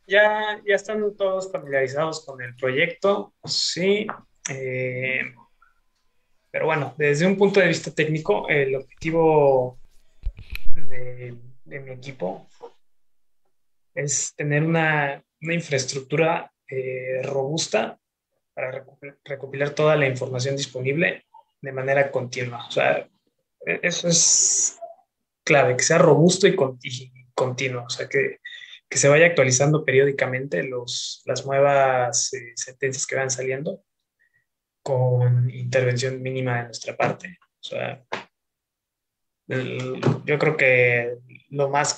Ya están todos familiarizados con el proyecto, sí. eh, pero bueno, desde un punto de vista técnico, el objetivo de mi equipo es tener una infraestructura robusta para recopilar toda la información disponible de manera continua. O sea, eso es clave, que sea robusto y continuo. O sea, que se vaya actualizando periódicamente las nuevas sentencias que van saliendo con intervención mínima de nuestra parte. O sea, yo creo que lo más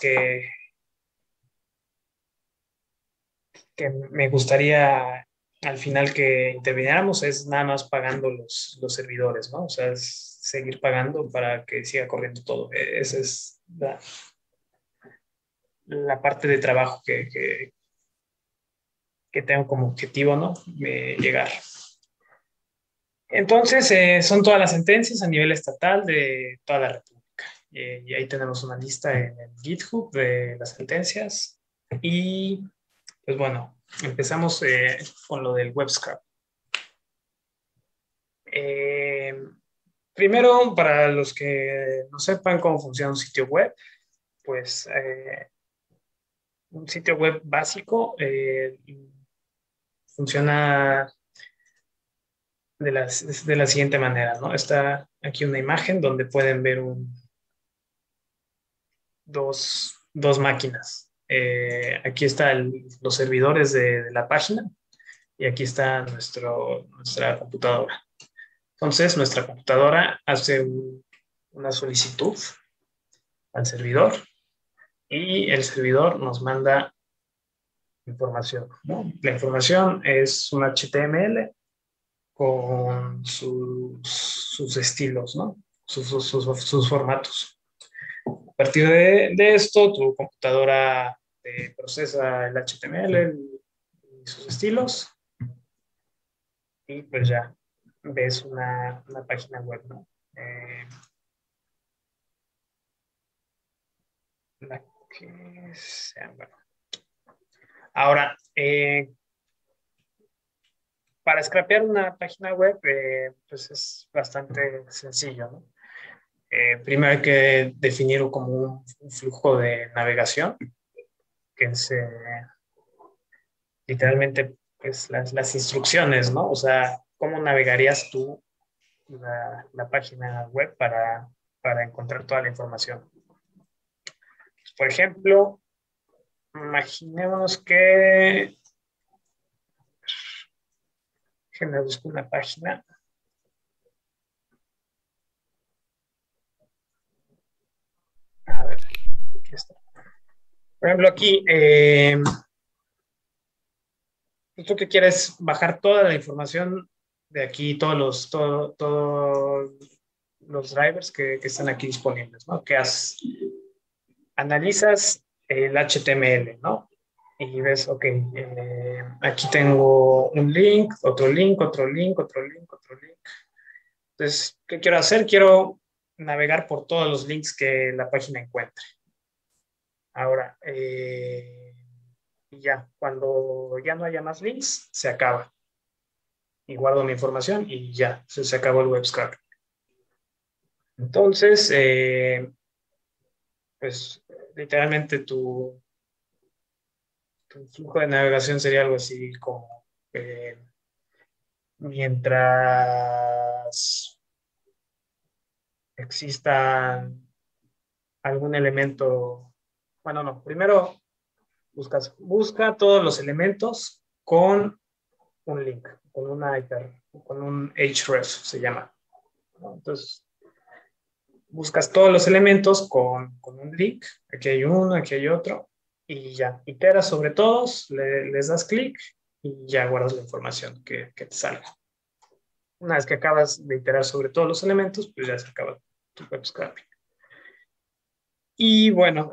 que me gustaría al final que interviniéramos es nada más pagando los servidores, ¿no? O sea, es seguir pagando para que siga corriendo todo. Esa es la parte de trabajo que tengo como objetivo, ¿no? Llegar. Entonces, son todas las sentencias a nivel estatal de toda la República. Y ahí tenemos una lista en el GitHub de las sentencias. Y, pues bueno, empezamos con lo del web scrap. Eh, Primero, para los que no sepan cómo funciona un sitio web, pues un sitio web básico funciona de la siguiente manera, ¿no? Está aquí una imagen donde pueden ver dos máquinas. Aquí están los servidores de la página y aquí está nuestra computadora. Entonces, nuestra computadora hace una solicitud al servidor y el servidor nos manda información, ¿no? La información es un HTML con sus estilos, ¿no? Sus formatos. A partir de esto, tu computadora procesa el HTML y sus estilos y pues ya ves una página web, ¿no? Eh, la que sea, bueno. Ahora, para scrapear una página web, pues es bastante sencillo, ¿no? Primero hay que definir como un flujo de navegación, que es literalmente pues, las instrucciones, ¿no? O sea, ¿cómo navegarías tú la página web para encontrar toda la información? Por ejemplo, imaginémonos que me busco una página. A ver, aquí está. Por ejemplo, aquí, tú que quieres bajar toda la información de aquí, todos los drivers que están aquí disponibles, ¿no? Que analizas el HTML, ¿no? Y ves, ok, aquí tengo un link, otro link, otro link, otro link, otro link. Entonces, ¿qué quiero hacer? Quiero navegar por todos los links que la página encuentre. Ahora, y ya, cuando ya no haya más links, se acaba. Y guardo mi información y ya, se acabó el web scraper. Entonces, pues literalmente tu flujo de navegación sería algo así como mientras exista algún elemento, bueno, no, primero busca todos los elementos con un link, con una hyper, con un href se llama, ¿no? Entonces, buscas todos los elementos con un link, aquí hay uno, aquí hay otro, y ya, iteras sobre todos, les das clic y ya guardas la información que te salga. Una vez que acabas de iterar sobre todos los elementos, pues ya se acaba tu web scraping. Y bueno,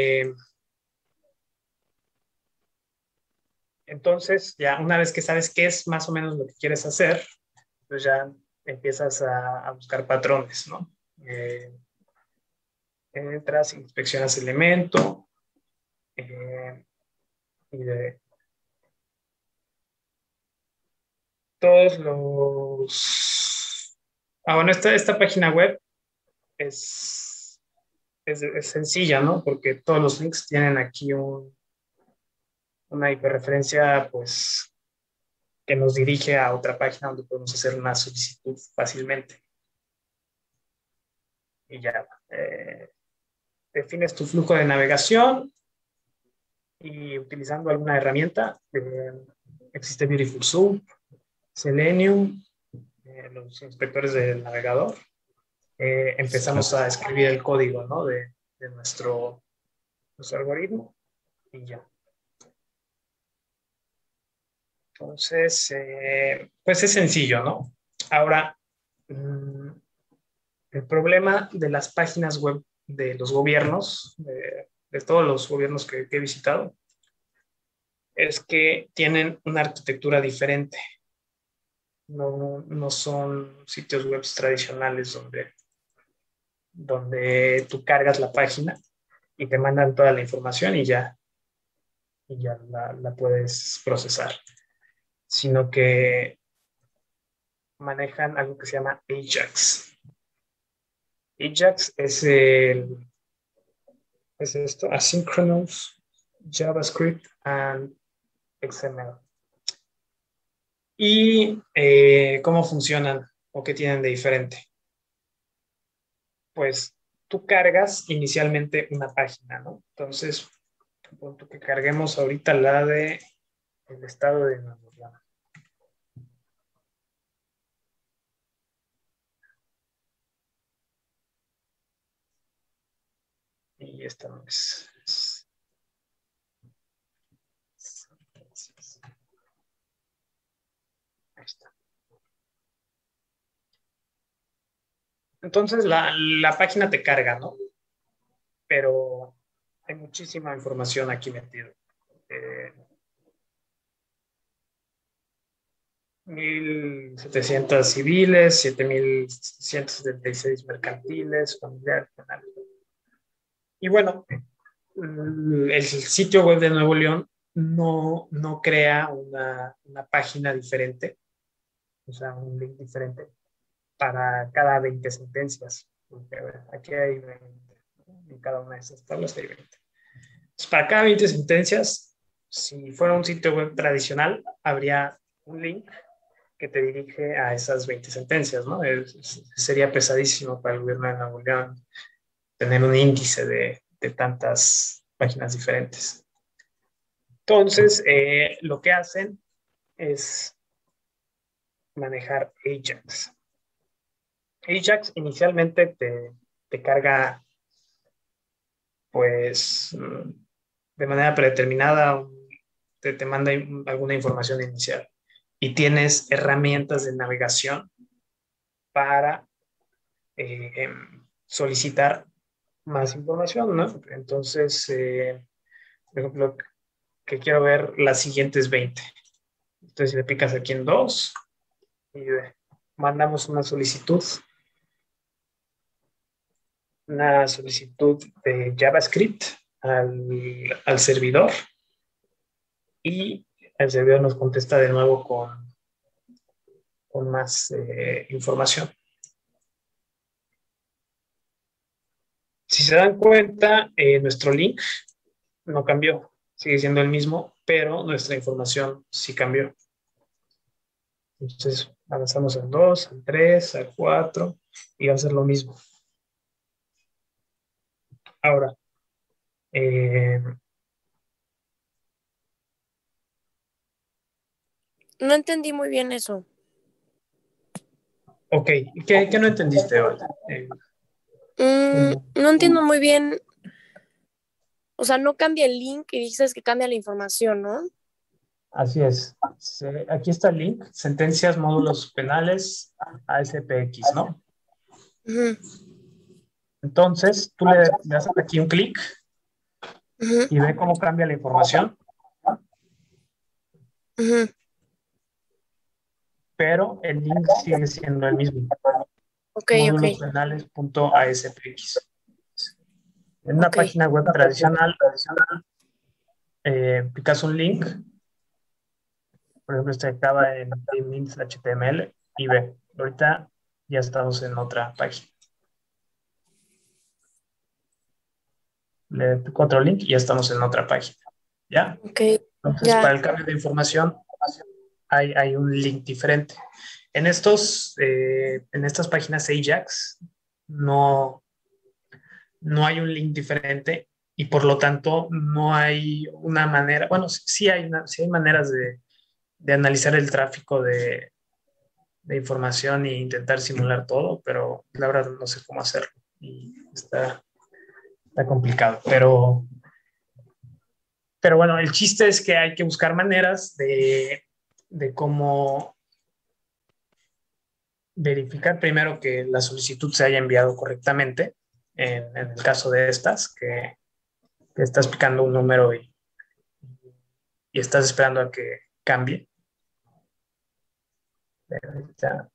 entonces ya una vez que sabes qué es más o menos lo que quieres hacer, pues ya empiezas a buscar patrones, ¿no? Eh, Entras, inspeccionas el elemento, eh, y de todos los... Ah, bueno, esta página web es sencilla, ¿no? Porque todos los links tienen aquí una hiperreferencia, pues, que nos dirige a otra página donde podemos hacer una solicitud fácilmente. Y ya, defines tu flujo de navegación y utilizando alguna herramienta, existe Beautiful Soup, Selenium, los inspectores del navegador, empezamos a escribir el código, ¿no? de nuestro algoritmo y ya. Entonces, pues es sencillo, ¿no? Ahora, el problema de las páginas web de los gobiernos, de todos los gobiernos que he visitado, es que tienen una arquitectura diferente. No son sitios web tradicionales donde tú cargas la página y te mandan toda la información y ya la puedes procesar, sino que manejan algo que se llama Ajax. Ajax es esto, Asynchronous JavaScript and XML. ¿Y cómo funcionan o qué tienen de diferente? Pues tú cargas inicialmente una página, ¿no? Entonces, punto que carguemos ahorita la de el estado de Nuevo León. Y esta no es. Ahí está. Entonces la página te carga, ¿no? Pero hay muchísima información aquí metida. 1,700 civiles, 7,176 mercantiles, familiares, penales. Y bueno, el sitio web de Nuevo León no crea una página diferente, o sea, un link diferente para cada 20 sentencias. Porque, a ver, aquí hay 20, en cada una de esas tablas hay 20. Entonces, para cada 20 sentencias, si fuera un sitio web tradicional, habría un link que te dirige a esas 20 sentencias, ¿no? Sería pesadísimo para el gobierno de Nuevo León tener un índice de tantas páginas diferentes. Entonces, lo que hacen es manejar Ajax. Ajax inicialmente te carga, pues, de manera predeterminada, te manda alguna información inicial y tienes herramientas de navegación para solicitar más información, ¿no? Entonces, por ejemplo, que quiero ver las siguientes 20. Entonces le picas aquí en 2 y mandamos una solicitud de JavaScript al servidor y el servidor nos contesta de nuevo con más información. Si se dan cuenta, nuestro link no cambió, sigue siendo el mismo, pero nuestra información sí cambió. Entonces avanzamos al 2, al 3, al 4 y va a ser lo mismo. Ahora, No entendí muy bien eso. ok, ¿qué no entendiste hoy? No entiendo muy bien. O sea, no cambia el link y dices que cambia la información, ¿no? Así es. Aquí está el link, sentencias, módulos penales, ASPX, ¿no? Uh-huh. Entonces, tú le das aquí un clic Uh-huh. y ve cómo cambia la información, Uh-huh. pero el link sigue siendo el mismo. Ok, Módulos ok. penales.aspx. En una Ok. página web tradicional, picas un link, por ejemplo, este acaba en HTML y ve, ahorita ya estamos en otra página. Le pico otro link y ya estamos en otra página. ¿Ya? Ok, Entonces, para ya. el cambio de información hay un link diferente. En estas páginas Ajax no, no hay un link diferente y por lo tanto no hay una manera, bueno, sí hay maneras de analizar el tráfico de información e intentar simular todo, pero la verdad no sé cómo hacerlo y está complicado. Pero bueno, el chiste es que hay que buscar maneras de cómo verificar primero que la solicitud se haya enviado correctamente, en el caso de estas, que estás picando un número y estás esperando a que cambie. Ahorita,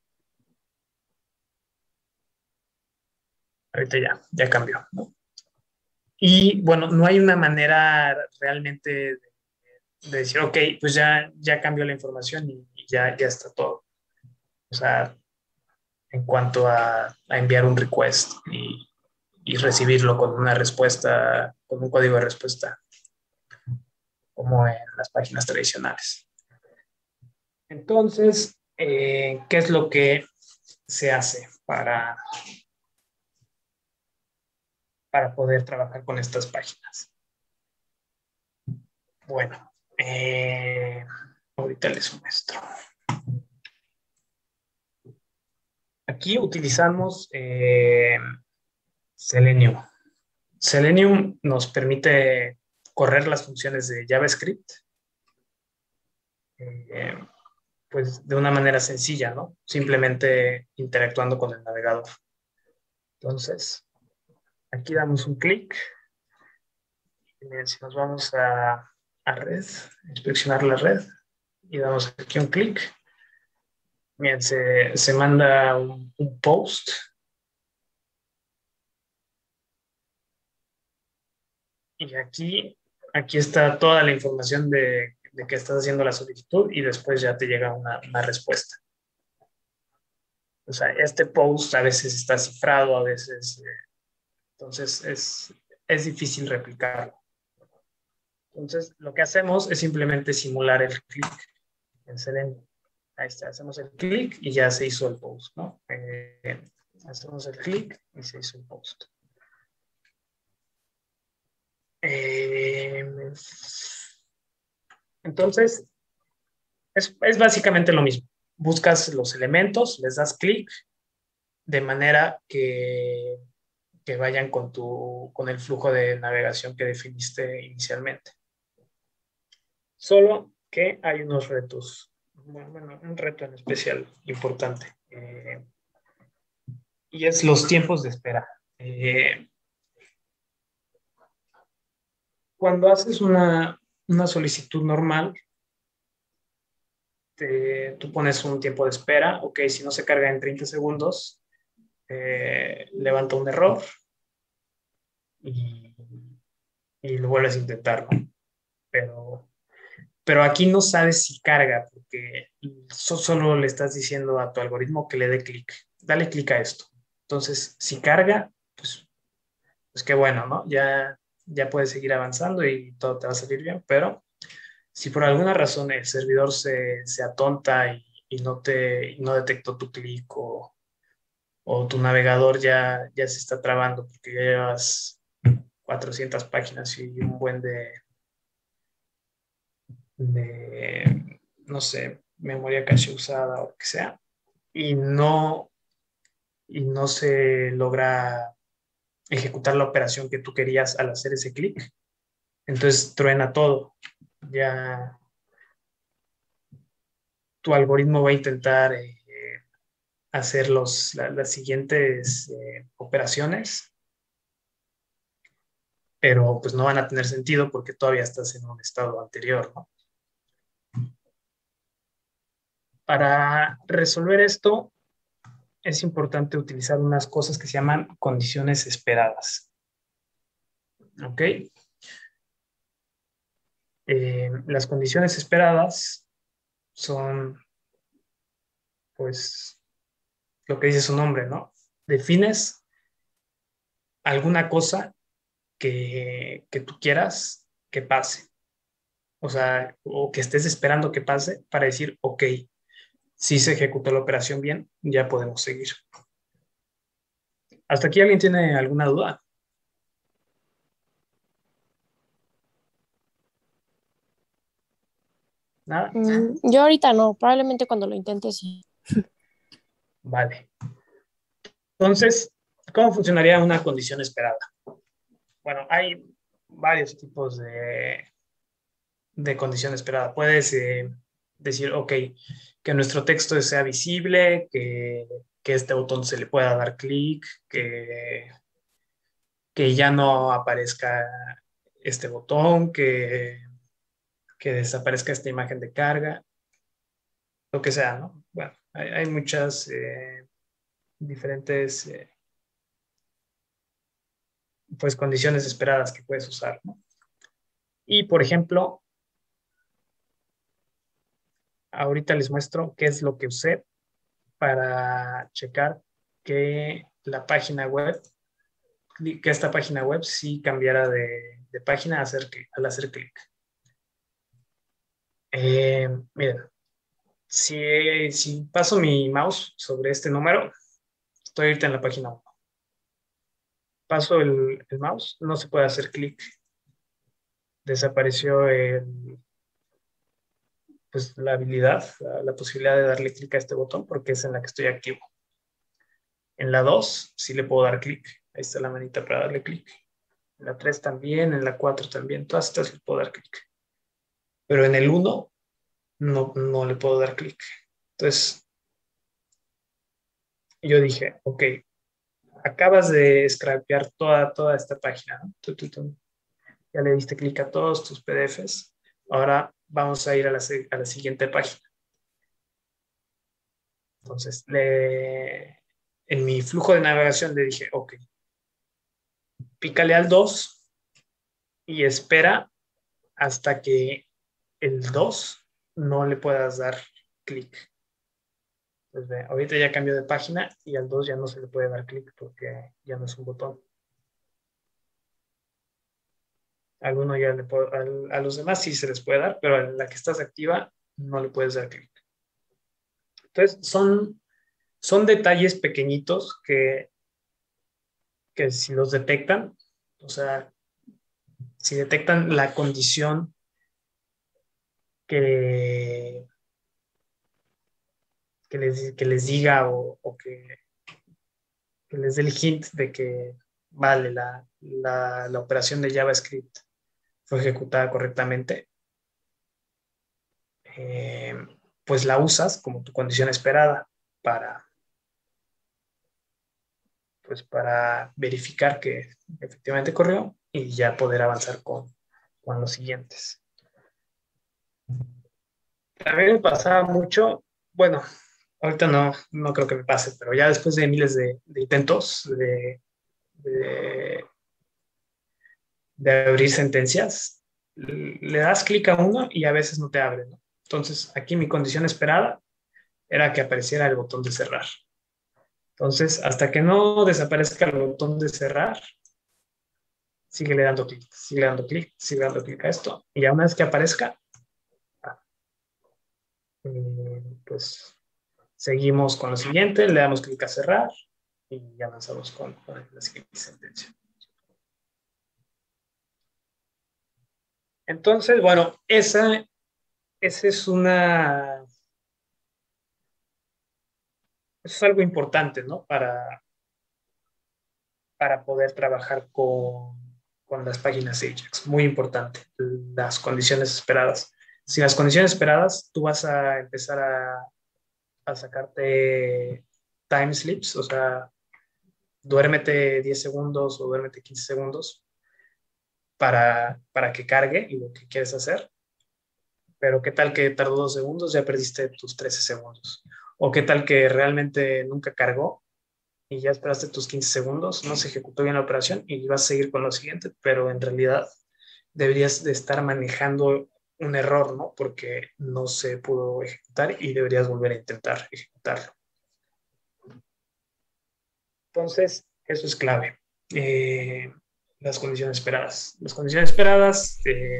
ahorita ya cambió, ¿no? Y bueno, no hay una manera realmente de decir, ok, pues ya cambió la información y ya está todo. O sea, en cuanto a enviar un request y recibirlo con una respuesta, con un código de respuesta, como en las páginas tradicionales. Entonces, ¿qué es lo que se hace para poder trabajar con estas páginas? Bueno, ahorita les muestro. Aquí utilizamos Selenium. Selenium nos permite correr las funciones de JavaScript, eh, pues de una manera sencilla, ¿no? Simplemente interactuando con el navegador. Entonces, aquí damos un clic. Si nos vamos a red, inspeccionar la red y damos aquí un clic. Bien, se manda un post y aquí está toda la información de que estás haciendo la solicitud y después ya te llega una respuesta. O sea, este post a veces está cifrado, a veces, entonces es difícil replicarlo. Entonces, lo que hacemos es simplemente simular el clic en Selenium. Ahí está, hacemos el clic y ya se hizo el post, ¿no? Hacemos el clic y se hizo el post. Entonces, es básicamente lo mismo. Buscas los elementos, les das clic de manera que vayan con el flujo de navegación que definiste inicialmente. Solo que hay unos retos. Bueno, un reto en especial importante. Y es los tiempos de espera. Cuando haces una solicitud normal, tú pones un tiempo de espera, ok, si no se carga en 30 segundos, levanta un error y, y lo vuelves a intentar, ¿no? Pero, pero aquí no sabes si carga, porque solo le estás diciendo a tu algoritmo que le dé clic. Dale clic a esto. Entonces, si carga, pues qué bueno, ¿no? Ya puedes seguir avanzando y todo te va a salir bien, pero si por alguna razón el servidor se atonta y no detectó tu clic o tu navegador ya se está trabando porque ya llevas 400 páginas y un buen no sé, memoria cache usada o lo que sea, y no, y no se logra ejecutar la operación que tú querías al hacer ese clic, entonces truena todo. Ya tu algoritmo va a intentar hacer las siguientes operaciones, pero pues no van a tener sentido porque todavía estás en un estado anterior, ¿no? Para resolver esto es importante utilizar unas cosas que se llaman condiciones esperadas, ¿ok? Las condiciones esperadas son, pues, lo que dice su nombre, ¿no? Defines alguna cosa que tú quieras que pase, o sea, o que estés esperando que pase para decir, ok, si se ejecutó la operación bien, ya podemos seguir. ¿Hasta aquí alguien tiene alguna duda? ¿Nada? Yo ahorita no, probablemente cuando lo intente sí. Vale. Entonces, ¿cómo funcionaría una condición esperada? Bueno, hay varios tipos de condición esperada. Puedes decir, ok, que nuestro texto sea visible, que este botón se le pueda dar clic, que ya no aparezca este botón, que desaparezca esta imagen de carga, lo que sea, ¿no? Bueno, hay muchas diferentes pues, condiciones esperadas que puedes usar, ¿no? Y, por ejemplo, ahorita les muestro qué es lo que usé para checar que la página web, que esta página web sí cambiara de página al hacer clic. Miren, si paso mi mouse sobre este número, estoy ahorita en la página 1. Paso el mouse, no se puede hacer clic. Desapareció pues, la habilidad, la posibilidad de darle clic a este botón porque es en la que estoy activo. En la 2 sí le puedo dar clic. Ahí está la manita para darle clic. En la 3 también, en la 4 también. Todas estas le puedo dar clic. Pero en el 1 no le puedo dar clic. Entonces yo dije, ok, acabas de scrapear toda esta página, ¿no? Ya le diste clic a todos tus PDFs. Ahora vamos a ir a la siguiente página. Entonces, en mi flujo de navegación le dije, ok, pícale al 2 y espera hasta que el 2 no le puedas dar clic. Pues ve, ahorita ya cambió de página y al 2 ya no se le puede dar clic porque ya no es un botón. Alguno ya a los demás sí se les puede dar, pero a la que estás activa no le puedes dar clic. Entonces, son detalles pequeñitos que si los detectan, o sea, si detectan la condición que, que les diga que les dé el hint de que vale, la operación de JavaScript fue ejecutada correctamente, eh, pues la usas como tu condición esperada para, pues para verificar que efectivamente corrió y ya poder avanzar con los siguientes. También me pasaba mucho, bueno, ahorita no creo que me pase, pero ya después de miles de intentos de, de abrir sentencias, le das clic a uno y a veces no te abre, ¿no? Entonces, aquí mi condición esperada era que apareciera el botón de cerrar. Entonces, hasta que no desaparezca el botón de cerrar, sigue le dando clic, sigue dando clic, sigue dando clic a esto. Y ya una vez que aparezca, pues seguimos con lo siguiente, le damos clic a cerrar y ya avanzamos con la siguiente sentencia. Entonces, bueno, esa es algo importante, ¿no? Para poder trabajar con las páginas Ajax. Muy importante, las condiciones esperadas. Si las condiciones esperadas, tú vas a empezar a sacarte time slips, o sea, duérmete 10 segundos o duérmete 15 segundos para que cargue lo que quieres hacer. Pero qué tal que tardó 2 segundos, ya perdiste tus 13 segundos. O qué tal que realmente nunca cargó y ya esperaste tus 15 segundos, no se ejecutó bien la operación y vas a seguir con lo siguiente, pero en realidad deberías de estar manejando un error, ¿no? Porque no se pudo ejecutar y deberías volver a intentar ejecutarlo. Entonces, eso es clave. Las condiciones esperadas. Las condiciones esperadas,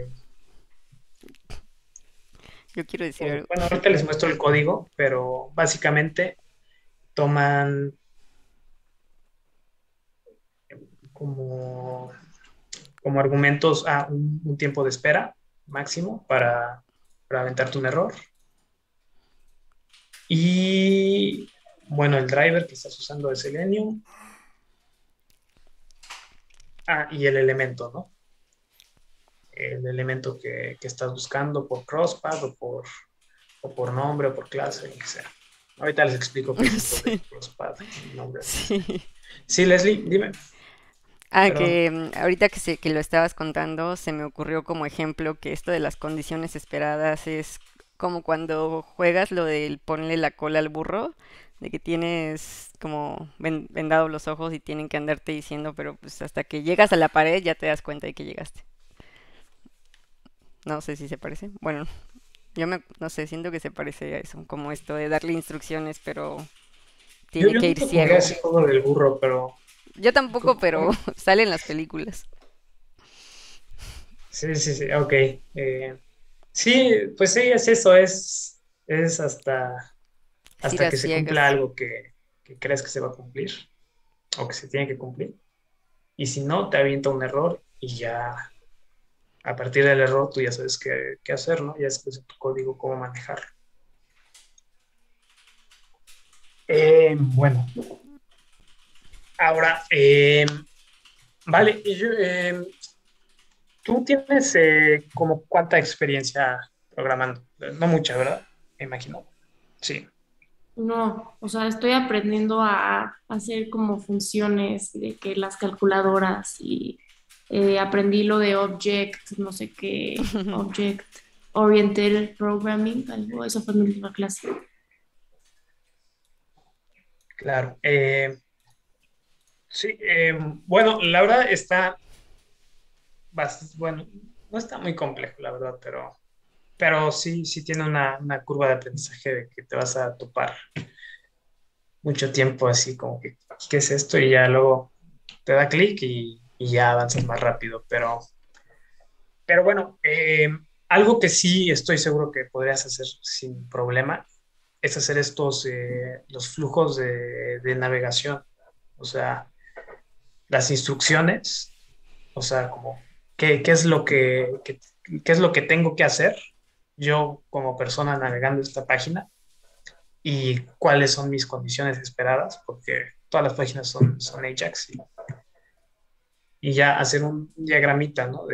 Yo quiero decir pues, algo. bueno, ahorita les muestro el código, pero básicamente toman como, como argumentos a un tiempo de espera máximo para aventarte un error. Y bueno, el driver que estás usando es Selenium. Y el elemento, ¿no? El elemento que estás buscando por crosspath o por nombre o por clase, lo que sea. Ahorita les explico qué es esto de Sí, crosspath, nombre, lo que sea. sí. Sí, Leslie, dime, perdón. Que ahorita que lo estabas contando, se me ocurrió como ejemplo que esto de las condiciones esperadas es como cuando juegas lo del ponle la cola al burro, de que tienes como vendados los ojos y tienen que andarte diciendo, pero pues hasta que llegas a la pared ya te das cuenta de que llegaste. No sé si se parece. Bueno, no sé, siento que se parece a eso, como esto de darle instrucciones, pero tiene Yo que ir nunca jugué ciego. ese juego del burro, pero Yo tampoco, pero ¿cómo? sale en las películas. Sí, sí, sí, ok. Sí, pues sí, es eso, es Es ir hasta a que se cumpla ciegas. algo que crees que se va a cumplir o que se tiene que cumplir. Y si no, te avienta un error y ya a partir del error tú ya sabes qué hacer, ¿no? Ya sabes en tu código cómo manejarlo. Bueno, ahora, vale, tú tienes como cuánta experiencia programando, no mucha, ¿verdad? Me imagino. Sí, No, o sea, estoy aprendiendo a hacer como funciones de que las calculadoras y aprendí lo de object, no sé qué, object oriented programming, algo, eso fue mi última clase. claro. Sí, bueno, la verdad está bastante, bueno, no está muy complejo, la verdad, pero sí, sí tiene una curva de aprendizaje de que te vas a topar mucho tiempo así como que, ¿qué es esto? Y ya luego te da clic y ya avanzas más rápido. Pero bueno, algo que sí estoy seguro que podrías hacer sin problema es hacer los flujos de navegación. O sea, las instrucciones, o sea, como qué es lo qué es lo que tengo que hacer yo como persona navegando esta página y cuáles son mis condiciones esperadas, porque todas las páginas son Ajax y ya hacer un diagramita, ¿no?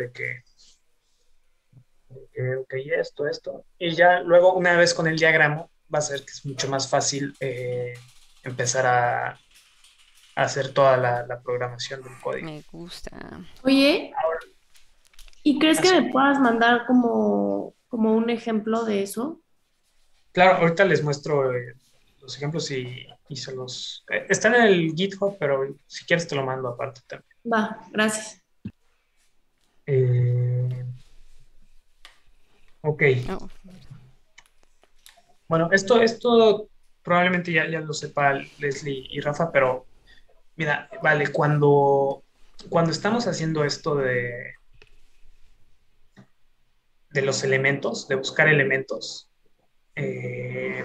Ok, esto, y ya luego una vez con el diagrama va a ser que es mucho más fácil empezar a hacer toda la programación del código. Me gusta. Oye, Ahora, ¿y crees que así. me puedas mandar como un ejemplo de eso? Claro, ahorita les muestro los ejemplos y se los... están en el GitHub, pero si quieres te lo mando aparte también. Va, gracias. Eh, ok. Oh, Bueno, esto probablemente ya lo sepa Leslie y Rafa, pero mira, vale, cuando estamos haciendo esto de los elementos, de buscar elementos, eh,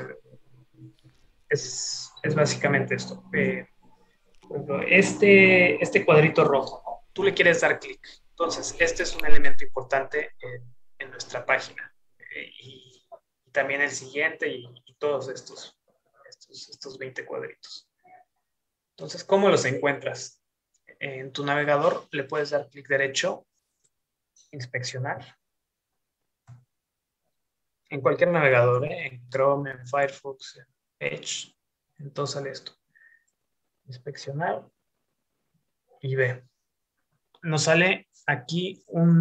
es básicamente esto. Por ejemplo, este cuadrito rojo, ¿no? Tú le quieres dar clic. Entonces, este es un elemento importante en nuestra página. Y también el siguiente y todos estos 20 cuadritos. Entonces, ¿cómo los encuentras? En tu navegador le puedes dar clic derecho, inspeccionar. En cualquier navegador, en Chrome, en Firefox, en Edge. Entonces sale esto. Inspeccionar y ve. Nos sale aquí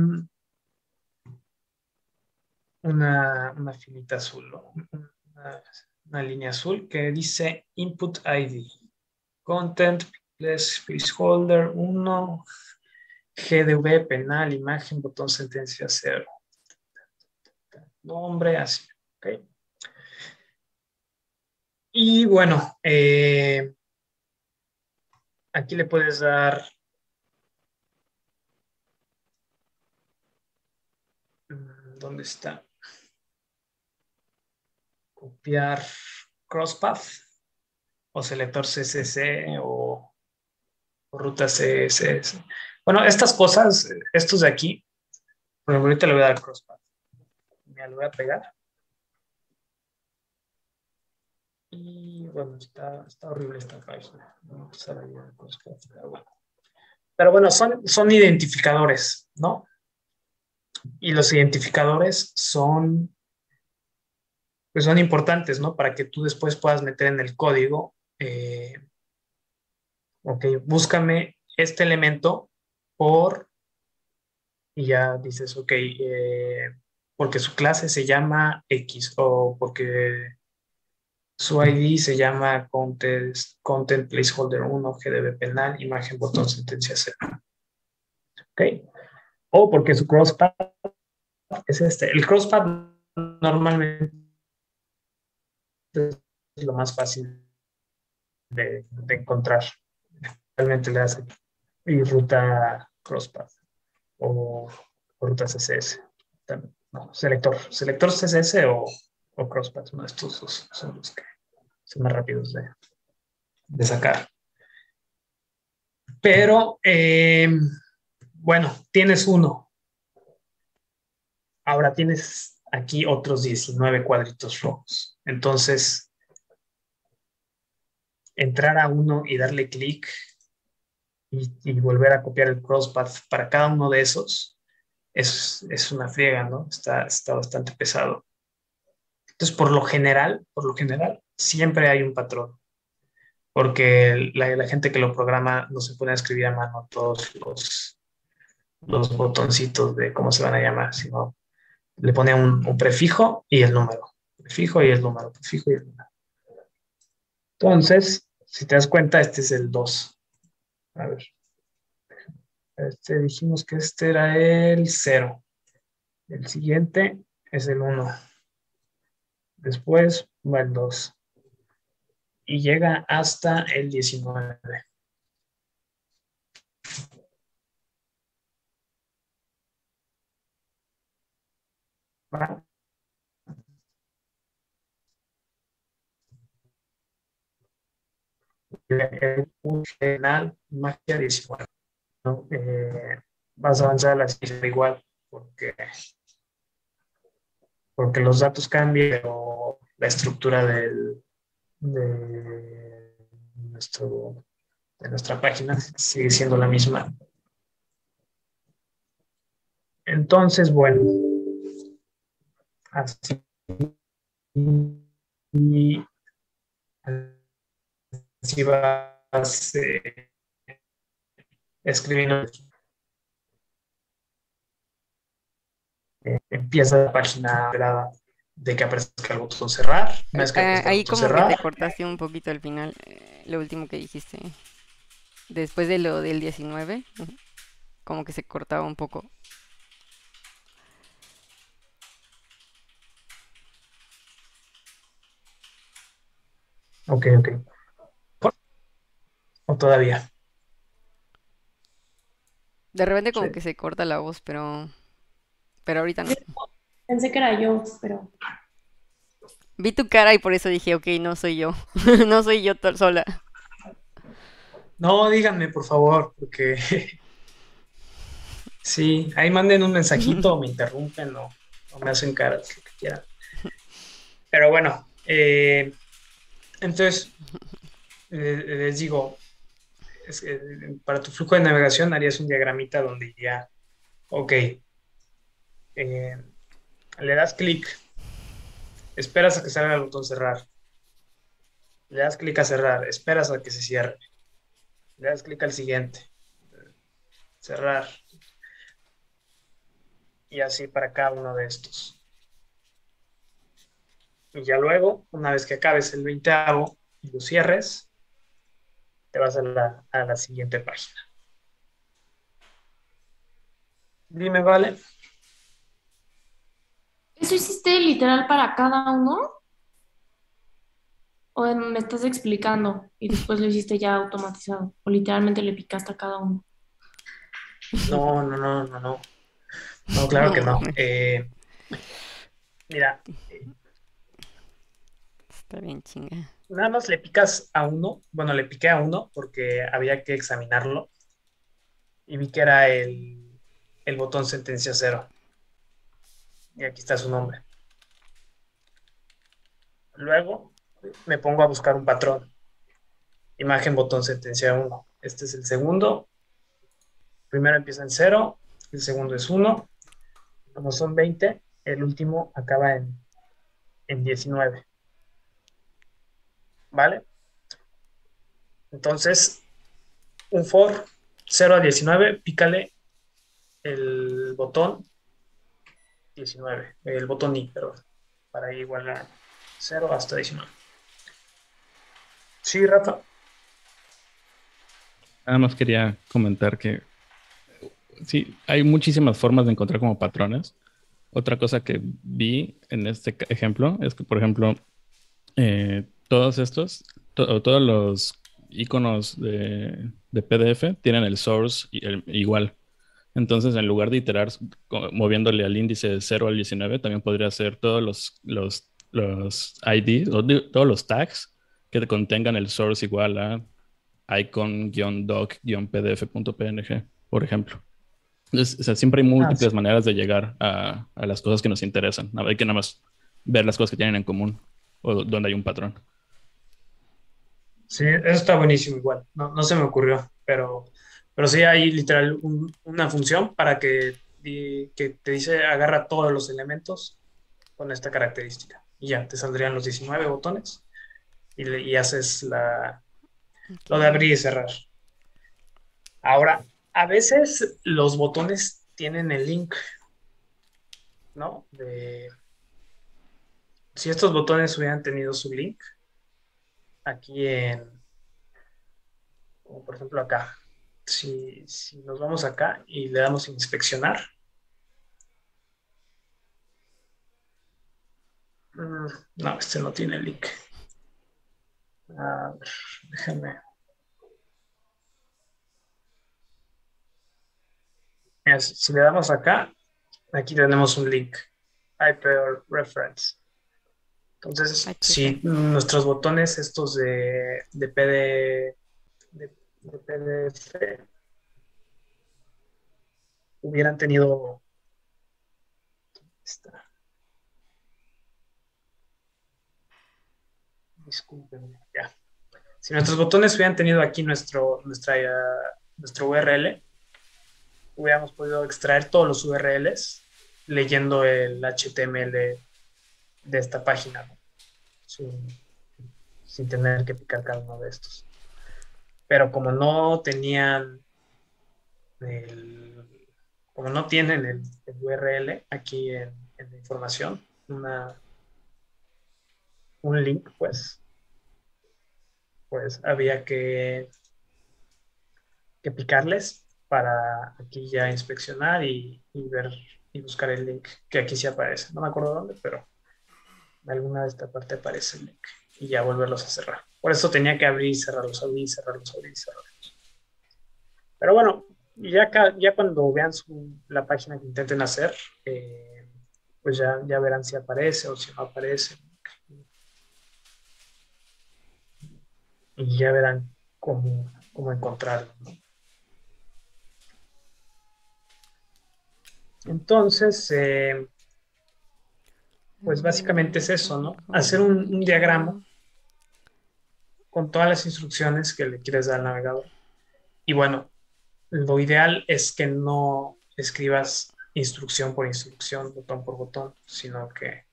una filita azul, ¿no? Una línea azul que dice Input ID. Content, placeholder 1, GDV, penal, imagen, botón sentencia 0. nombre, así. ¿Ok? Y bueno, aquí le puedes dar, ¿dónde está? Copiar crosspath o selector CSS o ruta CSS. Bueno, estas cosas, estos de aquí, por ejemplo, ahorita le voy a dar crosspath. Me lo voy a pegar. Y bueno, está horrible esta página. No sale bien el crosspath, pero bueno, son identificadores, ¿no? Y los identificadores pues son importantes, ¿no? Para que tú después puedas meter en el código, ok, búscame este elemento por, y ya dices, ok, porque su clase se llama X o porque su ID se llama Content Placeholder 1, GDB penal, imagen, botón, sentencia 0. Ok, o porque su crosspath es este. El crosspath normalmente es lo más fácil de encontrar. Realmente le hace y ruta crosspath o ruta CSS. No, selector CSS o crosspath. No, estos dos son los que son más rápidos de sacar. Pero, bueno, tienes uno. Ahora tienes aquí otros 19 cuadritos rojos. Entonces, entrar a uno y darle clic y volver a copiar el crosspath para cada uno de esos es una friega, ¿no? Está bastante pesado. Entonces, por lo general, siempre hay un patrón, porque la gente que lo programa no se pone a escribir a mano todos los botoncitos de cómo se van a llamar, sino le pone un prefijo y el número. Prefijo y el número, prefijo y el número. Entonces, si te das cuenta, este es el 2. A ver. Dijimos que este era el 0. El siguiente es el 1. Después va el 2. Y llega hasta el 19. ¿Va? El final, magia 19. ¿No? Vas a avanzar a la cifra igual, porque los datos cambian, pero la estructura de, nuestro, de nuestra página sigue siendo la misma. Entonces, bueno, así y así vas escribiendo. Empieza la página de que aparezca el botón cerrar. Una vez que aparezca el Ahí botón como que te cerrar, cortaste un poquito al final, lo último que dijiste. Después de lo del 19, como que se cortaba un poco. ok, ok. O todavía. De repente Sí. como que se corta la voz, pero ahorita no. Pensé que era yo, pero Vi tu cara y por eso dije, ok, no soy yo. No soy yo sola. No, díganme, por favor, porque sí, ahí manden un mensajito o me interrumpen o me hacen caras, lo que quieran. Pero bueno, entonces les digo, para tu flujo de navegación harías un diagramita donde ya, ok, le das clic, esperas a que salga el botón cerrar, le das clic a cerrar, esperas a que se cierre, le das clic al siguiente, cerrar, y así para cada uno de estos. Y ya luego, una vez que acabes el 20º y lo cierres, te vas a la siguiente página. Dime, vale. ¿Eso hiciste literal para cada uno? ¿O me estás explicando y después lo hiciste ya automatizado? ¿O literalmente le picaste a cada uno? No, no, no, no, no. No, claro No que no. mames, Mira, está bien chinga. nada más le picas a uno. Bueno, le piqué a uno porque había que examinarlo y vi que era el botón sentencia cero. Y aquí está su nombre. Luego me pongo a buscar un patrón. Imagen botón sentencia uno. Este es el segundo. Primero empieza en cero, el segundo es uno. Como son 20, el último acaba en 19. ¿Vale? Entonces, un for 0 a 19, pícale el botón 19, el botón i, perdón, para igualar 0 hasta 19. Sí, Rafa. Nada más quería comentar que sí, hay muchísimas formas de encontrar como patrones. Otra cosa que vi en este ejemplo es que, por ejemplo, todos estos, todos los iconos de PDF tienen el source igual. Entonces, en lugar de iterar moviéndole al índice de 0 al 19, también podría ser todos los IDs o todos los tags que contengan el source igual a icon-doc-pdf.png, por ejemplo. Entonces, o sea, siempre hay Ah, sí. múltiples maneras de llegar a las cosas que nos interesan. Hay que nada más ver las cosas que tienen en común o donde hay un patrón. Sí, eso está buenísimo igual. No, no se me ocurrió, pero sí hay literal una función para que te dice agarra todos los elementos con esta característica. Y ya, te saldrían los 19 botones y haces lo de Ok. abrir y cerrar. Ahora, a veces los botones tienen el link, ¿no? Si estos botones hubieran tenido su link aquí como por ejemplo acá, si nos vamos acá y le damos inspeccionar, mm, no, este no tiene link. A ver, déjame. Mira, si le damos acá, aquí tenemos un link, Hyperreference. Entonces, HP. si nuestros botones estos de PDF hubieran tenido esta, disculpen, ya. Si nuestros botones hubieran tenido aquí nuestro URL, hubiéramos podido extraer todos los URLs leyendo el HTML de esta página, ¿no? sin, sin tener que picar cada uno de estos. Pero el, como no tienen el URL aquí en la información, un link, pues había que picarles para aquí ya inspeccionar y ver y buscar el link que aquí sí aparece. No me acuerdo dónde, pero en alguna de esta parte aparece el link y ya volverlos a cerrar. Por eso tenía que abrir y cerrarlos, abrir y cerrarlos, abrir y cerrarlos. Pero bueno, ya cuando vean la página que intenten hacer, pues ya verán si aparece o si no aparece y ya verán cómo encontrarlo, ¿no? Entonces, pues básicamente es eso, ¿no? Hacer un diagrama con todas las instrucciones que le quieres dar al navegador. Y bueno, lo ideal es que no escribas instrucción por instrucción, botón por botón, sino que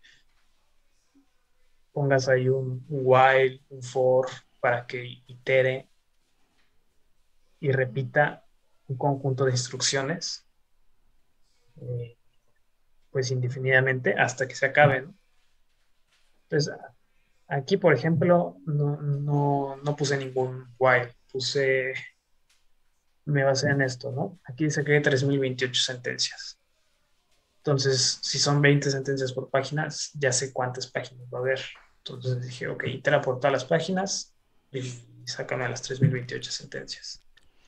pongas ahí un while, un for, para que itere y repita un conjunto de instrucciones, eh, pues indefinidamente hasta que se acabe, ¿no? Entonces, aquí, por ejemplo, no puse ningún while, me basé en esto, ¿no? Aquí dice que hay 3028 sentencias. Entonces, si son 20 sentencias por página, ya sé cuántas páginas va a haber. Entonces dije, ok, itera por todas las páginas y sácame a las 3028 sentencias.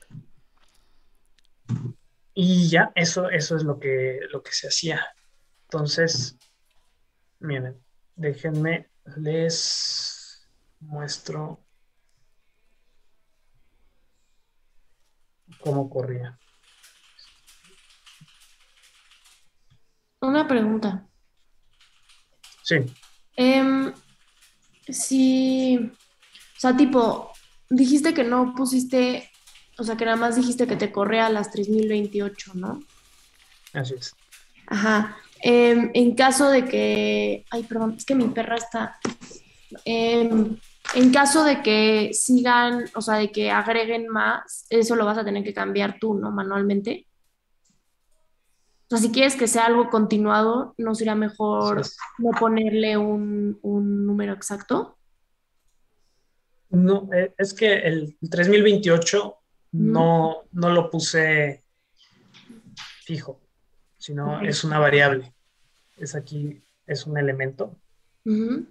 Y ya, eso es lo que se hacía. Entonces, miren, déjenme, les muestro cómo corría. Una pregunta. Sí, Em, si, o sea, tipo, dijiste que no pusiste, o sea, que nada más dijiste que te corría a las 3028, ¿no? así es. Ajá. En caso de que, ay, perdón, es que mi perra está, en caso de que sigan, o sea, de que agreguen más, eso lo vas a tener que cambiar tú, ¿no? Manualmente. O sea, si quieres que sea algo continuado, ¿no sería Así mejor es. no ponerle un número exacto? No, es que el 3028 Ujú. no lo puse fijo, Ok. sino es una variable. Es aquí, es un elemento. Ujú.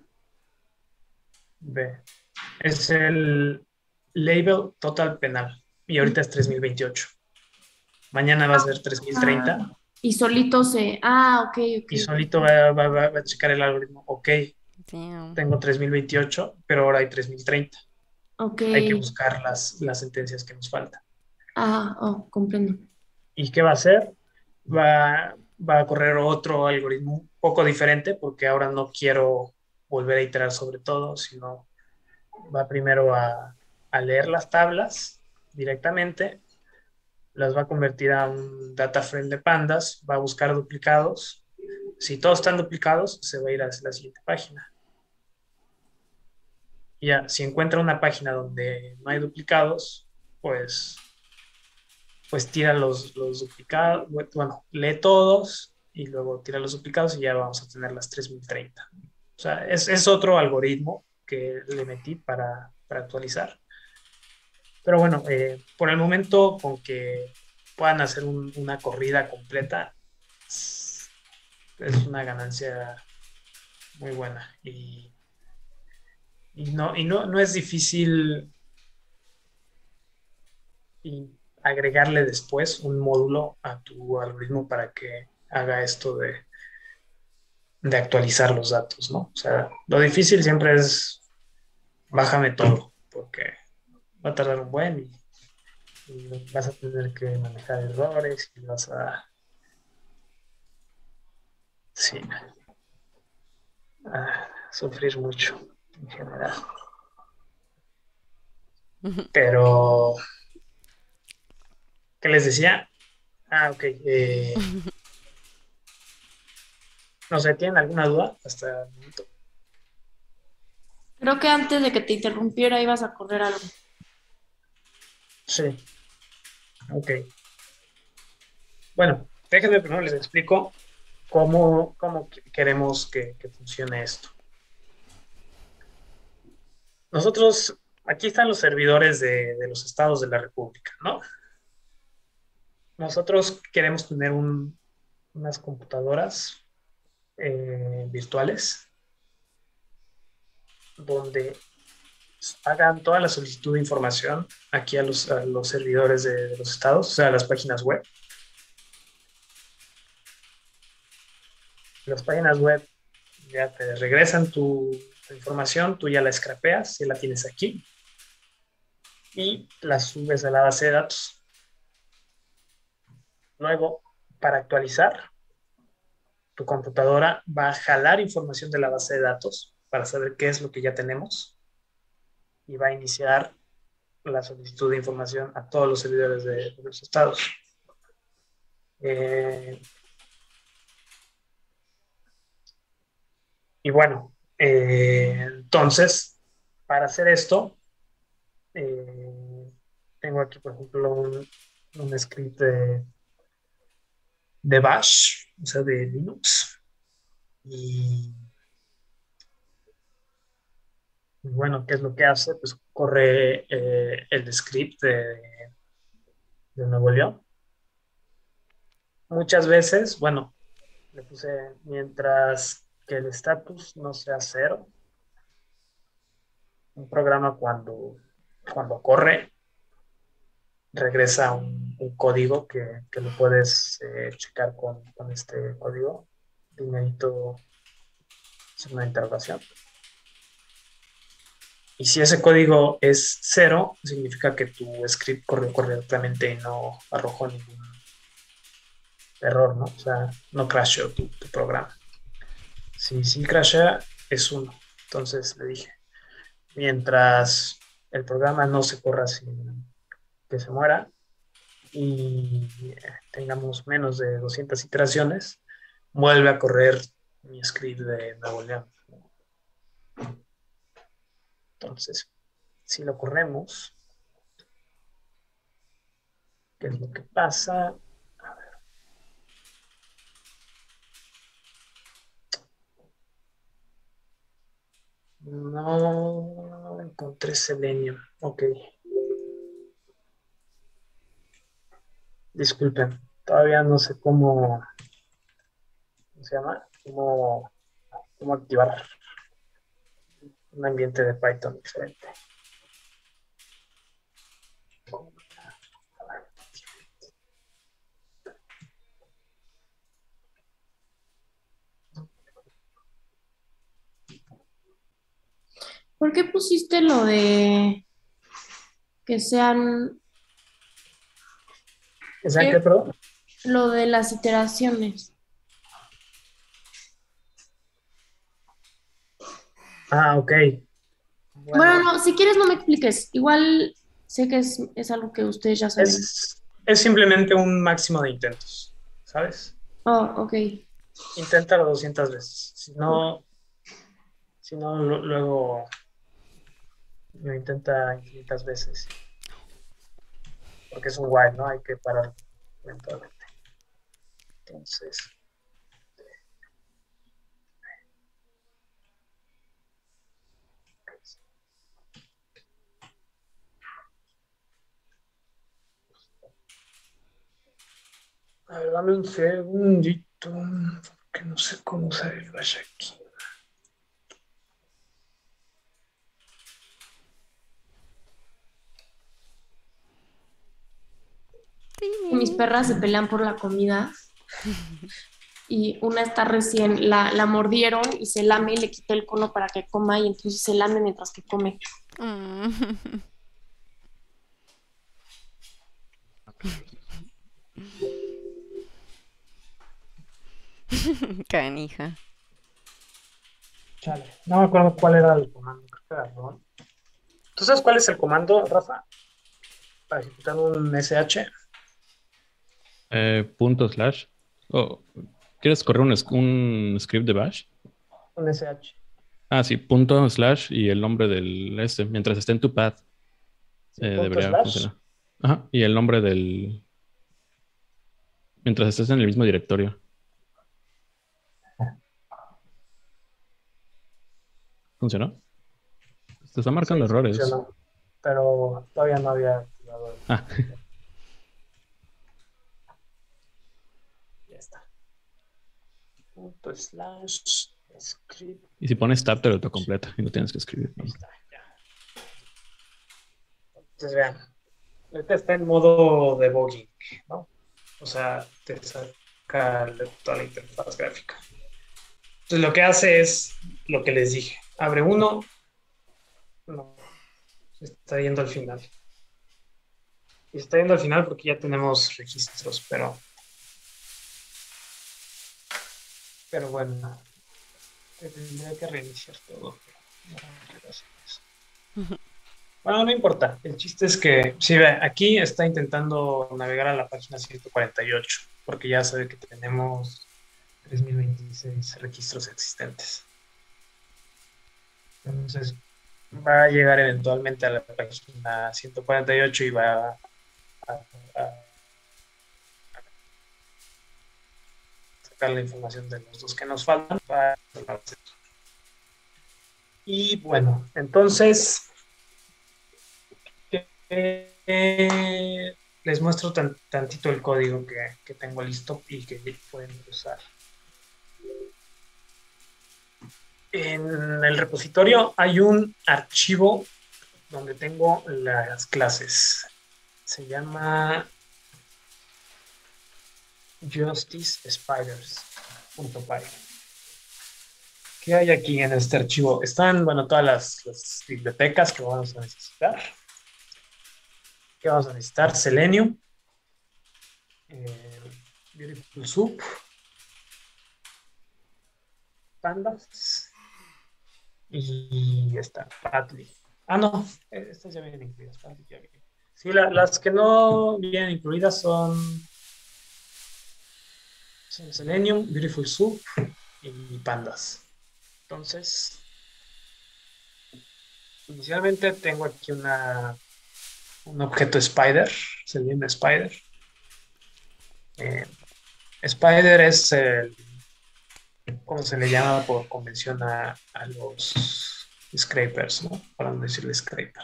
B. Es el label total penal. Y Ujú. ahorita es 3028. Mañana va a ser 3030. Ah, y solito se, ah, ok, ok, Y ok. solito va a checar el algoritmo. Ok, Damn. tengo 3028, pero ahora hay 3030. Ok. Hay que buscar las sentencias que nos faltan. Ah, oh, comprendo. ¿Y qué va a hacer? Va a correr otro algoritmo un poco diferente porque ahora no quiero volver a iterar sobre todo, sino va primero a leer las tablas directamente, las va a convertir a un data frame de pandas, va a buscar duplicados. Si todos están duplicados, se va a ir a la siguiente página. Y ya, si encuentra una página donde no hay duplicados, pues tira los duplicados, bueno, lee todos y luego tira los duplicados y ya vamos a tener las 3030. O sea, es otro algoritmo que le metí para actualizar. Pero bueno, por el momento, con que puedan hacer una corrida completa, es una ganancia muy buena. No es difícil agregarle después un módulo a tu algoritmo para que haga esto de actualizar los datos, ¿no? O sea, lo difícil siempre es bájame todo, porque va a tardar un buen y vas a tener que manejar errores y vas a, sí, a sufrir mucho en general. Pero, ¿qué les decía? Ah, ok. No sé, ¿tienen alguna duda hasta el momento? Creo que antes de que te interrumpiera ibas a correr algo. Sí, ok. Bueno, déjenme primero les explico cómo queremos que funcione esto. Nosotros, aquí están los servidores de los estados de la República, ¿no? Nosotros queremos tener unas computadoras virtuales donde hagan toda la solicitud de información aquí a los servidores de los estados, o sea, a las páginas web. Las páginas web ya te regresan tu información, tú ya la scrapeas, ya la tienes aquí y la subes a la base de datos. Luego, para actualizar, tu computadora va a jalar información de la base de datos para saber qué es lo que ya tenemos y va a iniciar la solicitud de información a todos los servidores de los estados. Eh, y bueno, entonces, para hacer esto, eh, tengo aquí, por ejemplo, un script de Bash, o sea, de Linux. Y bueno, ¿qué es lo que hace? Pues corre el script de Nuevo León. Muchas veces, bueno, Le puse mientras que el status no sea 0, un programa cuando corre regresa un código que lo puedes checar con este código. Dinerito es una interrogación. Y si ese código es 0, significa que tu script corrió correctamente y no arrojó ningún error, ¿no? O sea, no crasheó tu programa. Si crashea, es 1. Entonces le dije, mientras el programa no se corra sin que se muera y tengamos menos de 200 iteraciones, vuelve a correr mi script de Nuevo León. Entonces, si lo corremos, ¿qué es lo que pasa? A ver. No encontré Selenium. Ok. Disculpen, todavía no sé cómo se llama, cómo activar un ambiente de Python diferente. ¿Por qué pusiste lo de que sean, ¿Saben qué, perdón? lo de las iteraciones? Ah, ok. Bueno, no, si quieres no me expliques. Igual sé que es algo que ustedes ya saben. Es simplemente un máximo de intentos, ¿sabes? Oh, ok. Inténtalo 200 veces. Si no luego lo intenta infinitas veces. Porque es un while, ¿no? Hay que parar eventualmente. Entonces, a ver, dame un segundito, que no sé cómo usar el bash aquí. Mis perras se pelean por la comida y una está recién, la mordieron y se lame y le quité el cono para que coma y entonces se lame mientras que come. Mm. Canija. Chale, no me acuerdo cuál era el comando, creo que era run. ¿Tú sabes cuál es el comando, Rafa? Para ejecutar un SH. Punto slash. Oh, ¿quieres correr un script de bash? Un SH. Ah, sí, punto slash y el nombre del mientras esté en tu path, Sí, punto debería slash. funcionar. Ajá, y el nombre del. Mientras estés en el mismo directorio. ¿Funcionó? Te está marcando Sí, errores. funcionó, pero todavía no había activado el... Ah, Ya está. Punto slash script. y si pones tab te lo autocompleta y no tienes que escribir. Ahí está, ya. Entonces vean, ahorita está en modo debugging, ¿no? O sea, te saca toda la interfaz gráfica. Entonces lo que hace es lo que les dije. Abre uno. No, se está yendo al final. Y se está yendo al final porque ya tenemos registros, pero bueno, tendría que reiniciar todo. No quiero hacer eso. Bueno, no importa. El chiste es que, sí, ve, aquí está intentando navegar a la página 148, porque ya sabe que tenemos 3026 registros existentes. Entonces, va a llegar eventualmente a la página 148 y va a sacar la información de los dos que nos faltan. Y bueno, entonces les muestro tantito el código que tengo listo y que pueden usar. En el repositorio hay un archivo donde tengo las clases. Se llama justicespiders.py. ¿Qué hay aquí en este archivo? Están, bueno, todas las bibliotecas que vamos a necesitar. ¿Qué vamos a necesitar? Selenium, Beautiful Soup, Pandas y esta, Padly. Ah, no, estas ya vienen incluidas. Padly ya viene. Sí, las que no vienen incluidas son Selenium, Beautiful Soup y Pandas. Entonces, inicialmente tengo aquí un objeto Spider, Selenium Spider. Spider es como se le llama por convención a los scrapers, ¿no? Para no decirle scraper.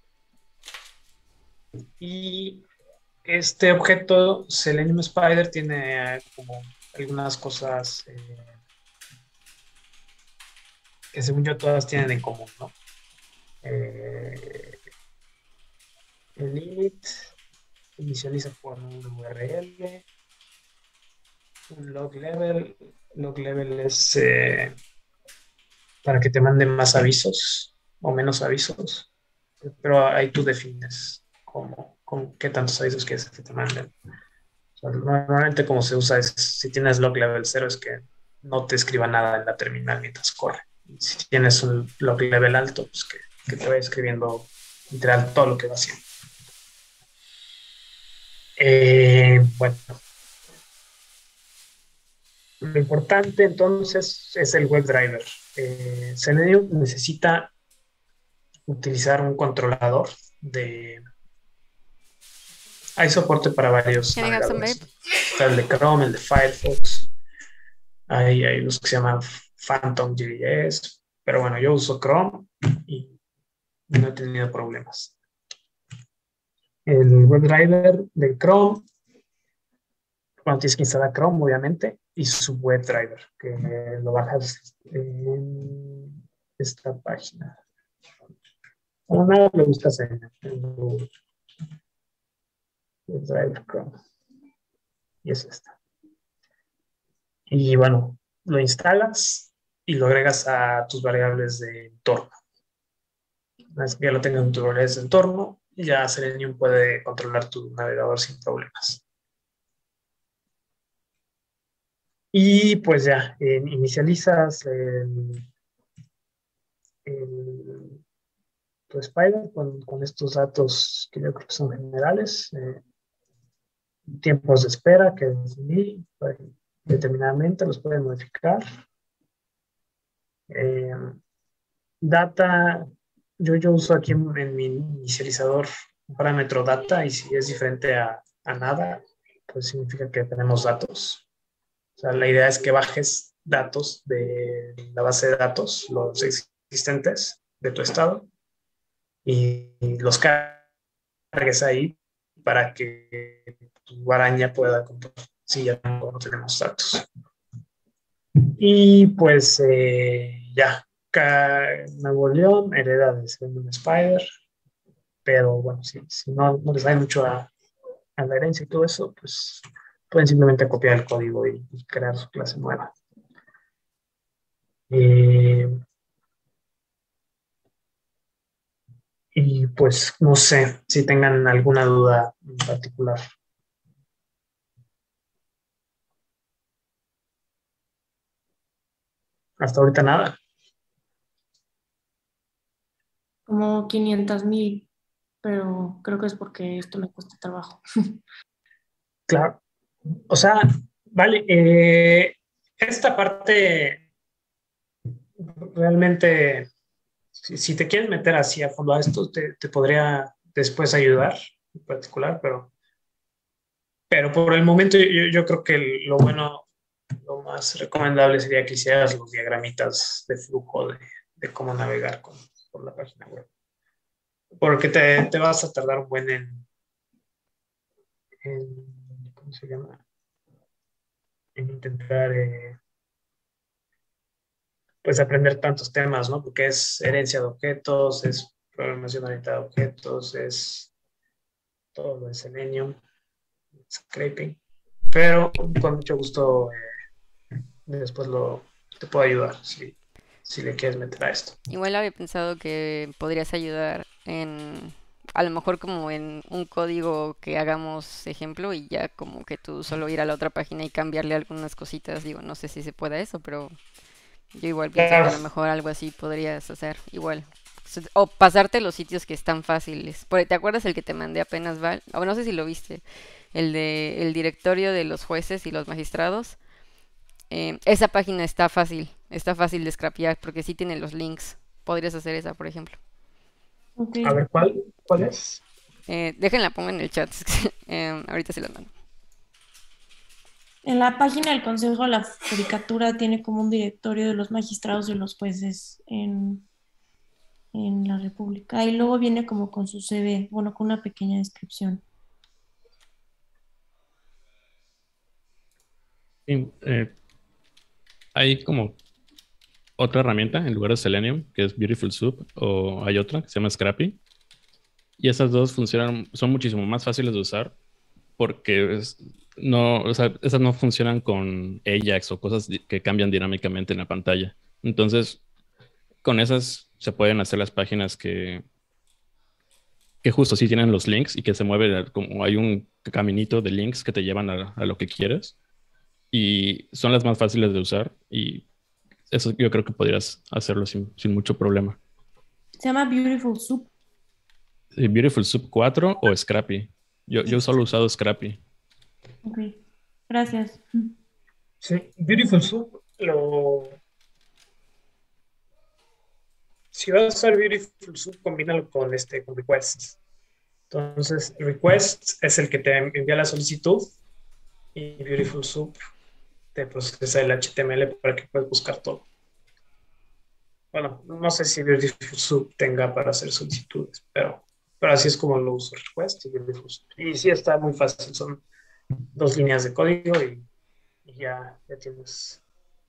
Y este objeto Selenium Spider tiene como algunas cosas que según yo todas tienen en común, ¿no? El init inicializa por un URL, un log level. Log level es para que te manden más avisos o menos avisos, pero ahí tú defines qué tantos avisos quieres que te manden. O sea, normalmente como se usa es, si tienes log level 0 es que no te escriba nada en la terminal mientras corre. Si tienes un log level alto, pues que te vaya escribiendo literal todo lo que va haciendo. Bueno, lo importante entonces es el WebDriver. Selenium necesita utilizar un controlador de... Hay soporte para varios Can I have some, babe? navegadores. Está el de Chrome, el de Firefox. Hay los que se llaman PhantomJS. Pero bueno, yo uso Chrome y no he tenido problemas. El WebDriver de Chrome, bueno, tienes que instalar Chrome, obviamente, y su WebDriver, que lo bajas en esta página. Una lo buscas en Google. WebDriver Chrome. Y es esta. Y bueno, lo instalas y lo agregas a tus variables de entorno. Una vez que ya lo tengas en tus variables de entorno, ya Selenium puede controlar tu navegador sin problemas. Y pues ya, inicializas tu Spider con estos datos que yo creo que son generales. Tiempos de espera que definí determinadamente, los pueden modificar. Data, yo uso aquí en mi inicializador un parámetro data y si es diferente a nada, pues significa que tenemos datos. O sea, la idea es que bajes datos de la base de datos, los existentes de tu estado, y los cargues ahí para que tu araña pueda contar si ya no tenemos datos. Y pues ya, Nuevo León hereda de Selenium Spider, pero bueno, si no les da mucho a la herencia y todo eso, pues pueden simplemente copiar el código y crear su clase nueva. Y pues no sé si tengan alguna duda en particular. Hasta ahorita nada. Como 500,000, pero creo que es porque esto me cuesta trabajo. Claro. O sea, vale, esta parte realmente, si te quieres meter así a fondo a esto, te podría después ayudar en particular, pero por el momento yo creo que lo bueno, lo más recomendable sería que hicieras los diagramitas de flujo de cómo navegar por la página web. Porque te vas a tardar un buen ¿cómo se llama? En intentar pues aprender tantos temas, ¿no? Porque es herencia de objetos, es programación orientada a objetos, es todo lo de Selenium, scraping. Pero con mucho gusto después te puedo ayudar si le quieres meter a esto. Igual había pensado que podrías ayudar en, a lo mejor como en un código que hagamos ejemplo y ya como que tú solo ir a la otra página y cambiarle algunas cositas. Digo, no sé si se pueda eso, pero yo igual pienso que a Claro, lo mejor algo así podrías hacer igual. O pasarte los sitios que están fáciles. ¿Te acuerdas el que te mandé apenas, Val? O no sé si lo viste. El de el directorio de los jueces y los magistrados. Esa página está fácil de scrapear porque sí tiene los links. Podrías hacer esa, por ejemplo. Ok. a ver, ¿cuál es? Déjenla, pongo en el chat. Ahorita se las mando. En la página del Consejo de la Judicatura tiene como un directorio de los magistrados y los jueces en la República. Y luego viene como con su CV, bueno, con una pequeña descripción. Sí, hay como otra herramienta en lugar de Selenium, que es Beautiful Soup, o hay otra que se llama Scrappy. Y esas dos son muchísimo más fáciles de usar porque no, o sea, esas no funcionan con Ajax o cosas que cambian dinámicamente en la pantalla. Entonces, con esas se pueden hacer las páginas que justo sí tienen los links y que se mueven, como hay un caminito de links que te llevan a lo que quieres. Y son las más fáciles de usar y eso yo creo que podrías hacerlo sin mucho problema. Se llama Beautiful Soup. Beautiful Soup 4 o Scrappy. Yo solo he usado Scrappy. Ok, gracias. Sí, Beautiful Soup, si vas a usar Beautiful Soup, combínalo con Requests. Entonces, Requests es el que te envía la solicitud y Beautiful Soup te procesa el HTML para que puedas buscar todo. Bueno, no sé si Beautiful Soup tenga para hacer solicitudes, pero así es como lo uso, Request y Beautiful Soup. Y sí está muy fácil, son 2 líneas de código y ya tienes.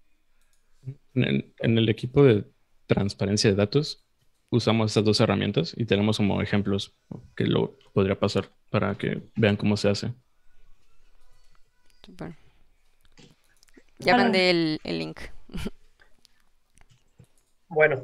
En el equipo de transparencia de datos usamos estas dos herramientas y tenemos como ejemplos que lo podría pasar para que vean cómo se hace. Super. Ya Hola. mandé el link. Bueno,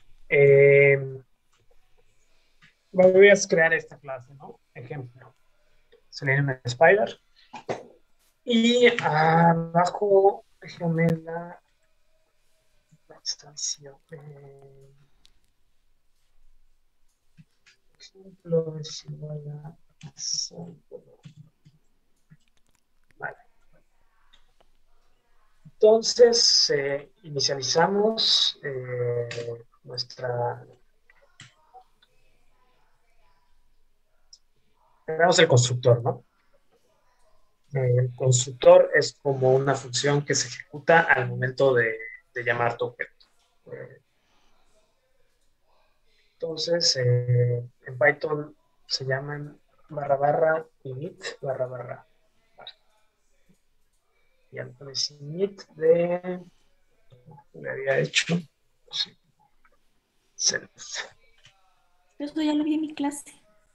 voy a crear esta clase, ¿no? Ejemplo, Selenium Spider. Y abajo, déjame la instancia. Ejemplo es igual a sample. Vale. Entonces, inicializamos creamos el constructor, ¿no? El constructor es como una función que se ejecuta al momento de llamar tu objeto. Entonces, en Python se llaman /init /. Y al pones init le había hecho sí, self. Eso ya lo vi en mi clase.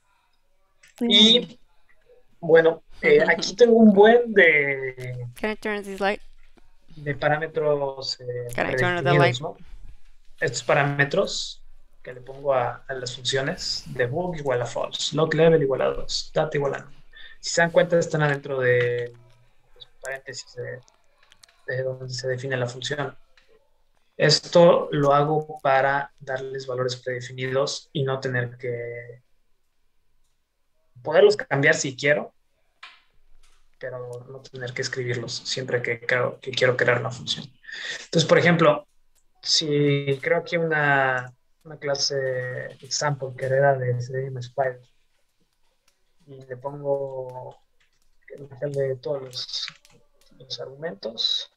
Y bueno, aquí tengo un buen de Can I turn this light? parámetros Can I turn the light? predefinidos, ¿no? Estos parámetros que le pongo a las funciones, debug igual a false, load level igual a 2, data igual a 1. Si se dan cuenta, están adentro de los paréntesis de donde se define la función. Esto lo hago para darles valores predefinidos y no tener que poderlos cambiar si quiero, pero no tener que escribirlos siempre que quiero crear una función. Entonces, por ejemplo, si creo aquí una clase example que era de Selenium Spider y le pongo el de todos los argumentos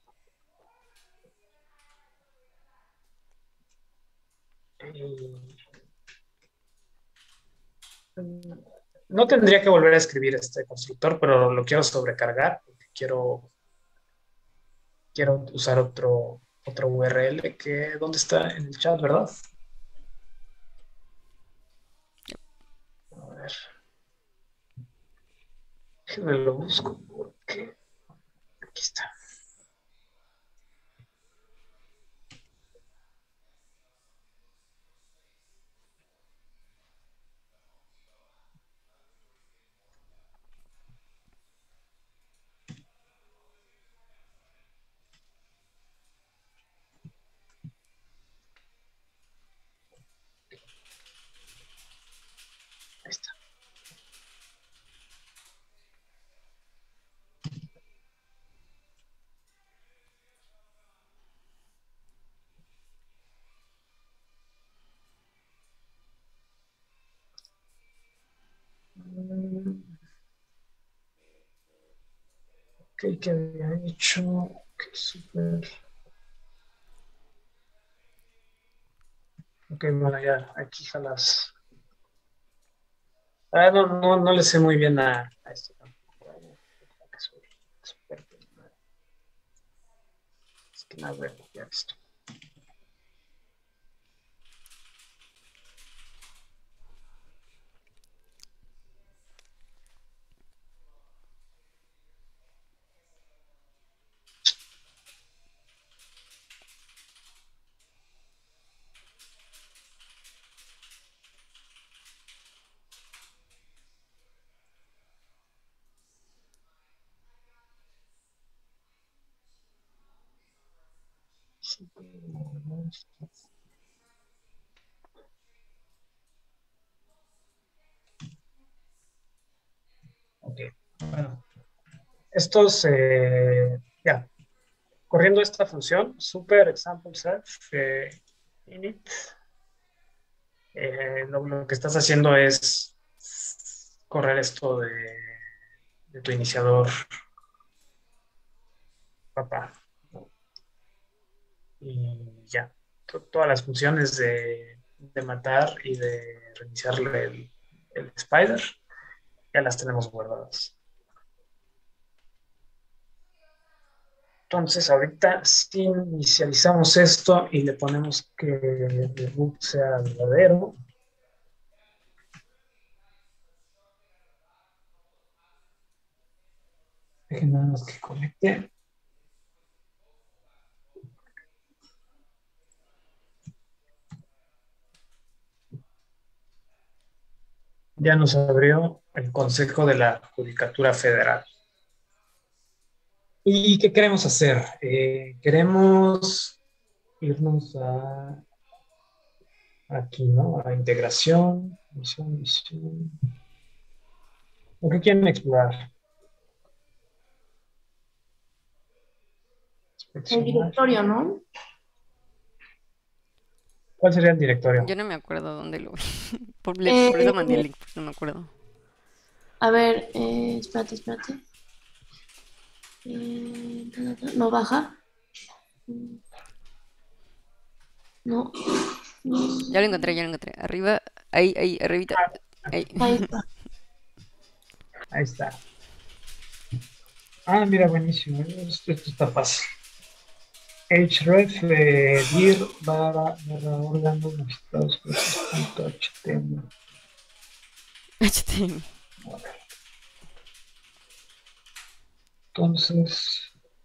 y no tendría que volver a escribir este constructor, pero lo quiero sobrecargar porque quiero usar otra URL que, ¿dónde está? En el chat, ¿verdad? A ver, déjenme lo busco porque aquí está. Ahí está. Ok, ¿qué había hecho? Ok, súper. Ok, bueno, ya, aquí jalas. No le sé muy bien a esto tampoco. Que soy experto. Es que nada, ya visto. Ok, bueno. Estos, ya, corriendo esta función, super example set init, lo que estás haciendo es correr esto de tu iniciador, papá, ¿no? Y ya, todas las funciones de matar y de reiniciarle el spider, ya las tenemos guardadas. Entonces, ahorita si inicializamos esto y le ponemos que el boot sea verdadero, dejen nada más que conecte. Ya nos abrió el Consejo de la Judicatura Federal. ¿Y qué queremos hacer? Queremos irnos aquí, ¿no? A integración, misión. ¿O qué quieren explorar? El directorio, ¿no? ¿Cuál sería el directorio? Yo no me acuerdo dónde lo vi. Por eso mandé el Eh, link, porque no me acuerdo. a ver, espérate. No baja. No. Ya lo encontré, ya lo encontré. Arriba, ahí, arribita. Ahí. Ahí está. Ahí está. Ah, mira, buenísimo. Esto está fácil. href dir barra órganos magistrados punto html. HTML. Entonces,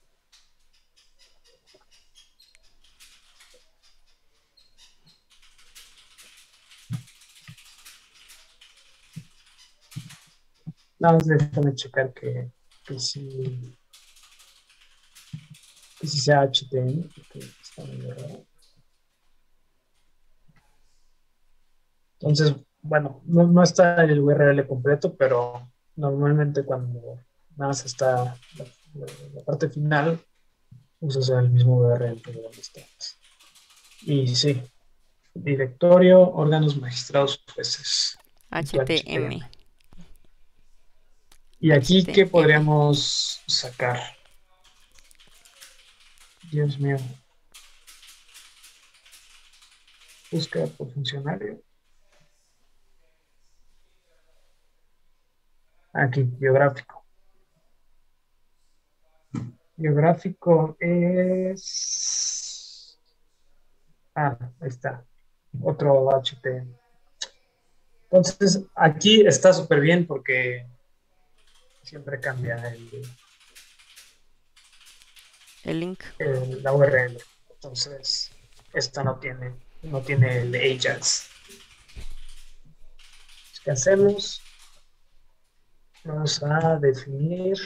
nada más déjame checar que sí, que sí sea HTML, porque está muy raro. Entonces, bueno, no está el URL completo, pero normalmente cuando nada más está la parte final, usas el mismo URL que donde está. Y sí, directorio, órganos magistrados jueces. HTM. Y aquí, ¿qué HTM. podríamos sacar? Dios mío. Búsqueda por funcionario. Aquí, geográfico. Geográfico es Ah, ahí está. Otro HTML. Entonces, aquí está súper bien porque siempre cambia El link. la URL. Entonces, esta no tiene el Ajax. ¿Qué hacemos? Vamos a definir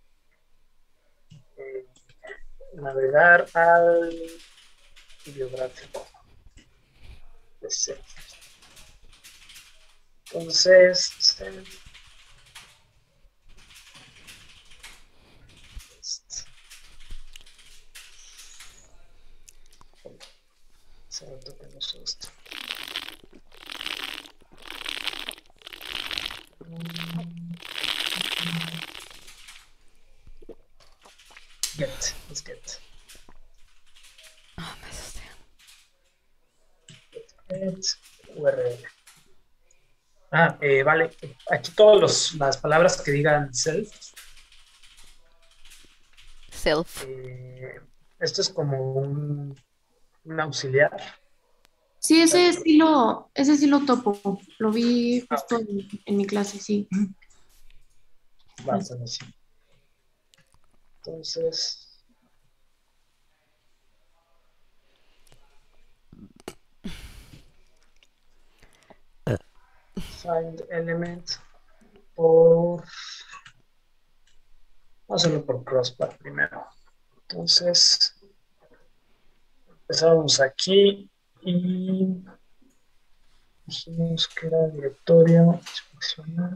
eh, navegar al bibliográfico. Entonces, toquemos esto. Let's get. Ah, me asusté. Get URL. Vale. Aquí todas las palabras que digan self. Self. Esto es como un auxiliar. Sí, ese sí lo topo. Lo vi justo en mi clase, sí. Bastante así. Entonces, find element por, vamos a hacerlo por crossbar primero. Entonces, empezamos aquí y dijimos que era directorio, inspeccionar.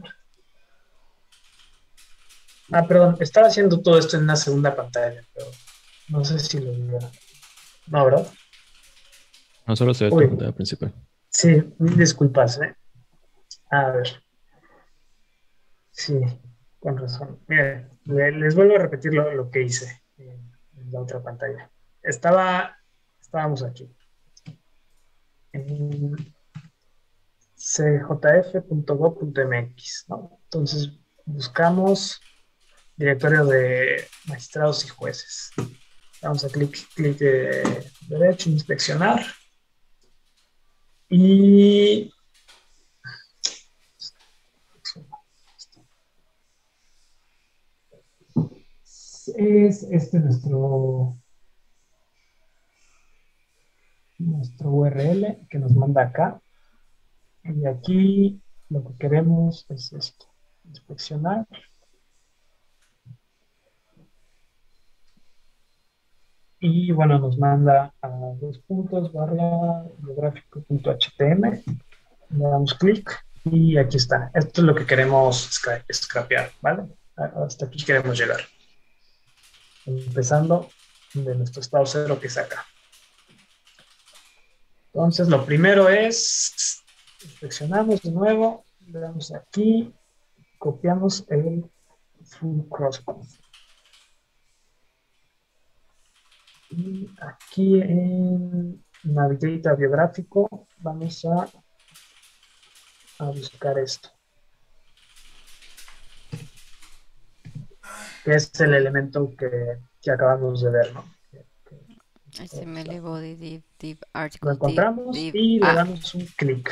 Perdón, estaba haciendo todo esto en una segunda pantalla, pero no sé si lo vieron. No, ¿verdad? No solo se ve tu pantalla principal. Sí, disculpas, ¿eh? A ver. Sí, con razón. Miren, les vuelvo a repetir lo que hice en la otra pantalla. Estábamos aquí. En cjf.gov.mx, ¿no? Entonces buscamos directorio de magistrados y jueces. Vamos a clic derecho, inspeccionar. Y es este nuestro URL que nos manda acá. Y aquí lo que queremos es esto, inspeccionar. Y bueno, nos manda a dos puntos, barra biográfico.html. Le damos clic y aquí está. Esto es lo que queremos scrapear, ¿vale? Hasta aquí queremos llegar. Empezando de nuestro estado cero que es acá. Entonces, lo primero es inspeccionamos de nuevo, le damos aquí, copiamos el full crosspath. Y aquí en Navigator biográfico vamos a buscar esto, que es el elemento que acabamos de ver, ¿no? HTML body div Lo article encontramos div. y le damos un clic.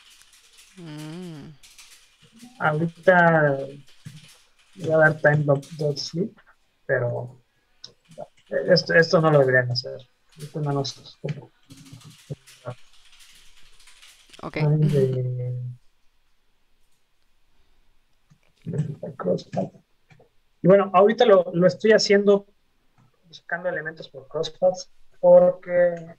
Ahorita voy a dar time.sleep, pero esto no lo deberían hacer. Esto no nos... Ok. Y bueno, ahorita lo estoy haciendo buscando elementos por crosspaths porque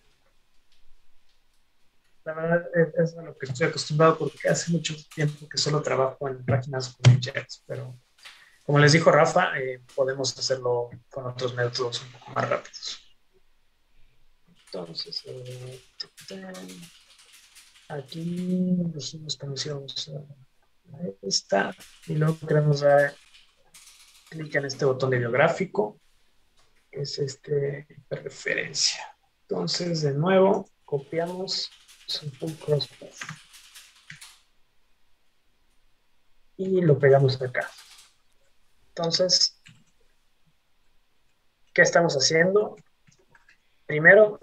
la verdad es a lo que estoy acostumbrado porque hace mucho tiempo que solo trabajo en páginas con Ajax, pero como les dijo Rafa, podemos hacerlo con otros métodos un poco más rápidos. Entonces, aquí dijimos que nos íbamos a esta y luego queremos dar clic en este botón de biográfico, que es este referencia. Entonces, de nuevo, copiamos un full crosspath y lo pegamos acá. Entonces, ¿qué estamos haciendo? primero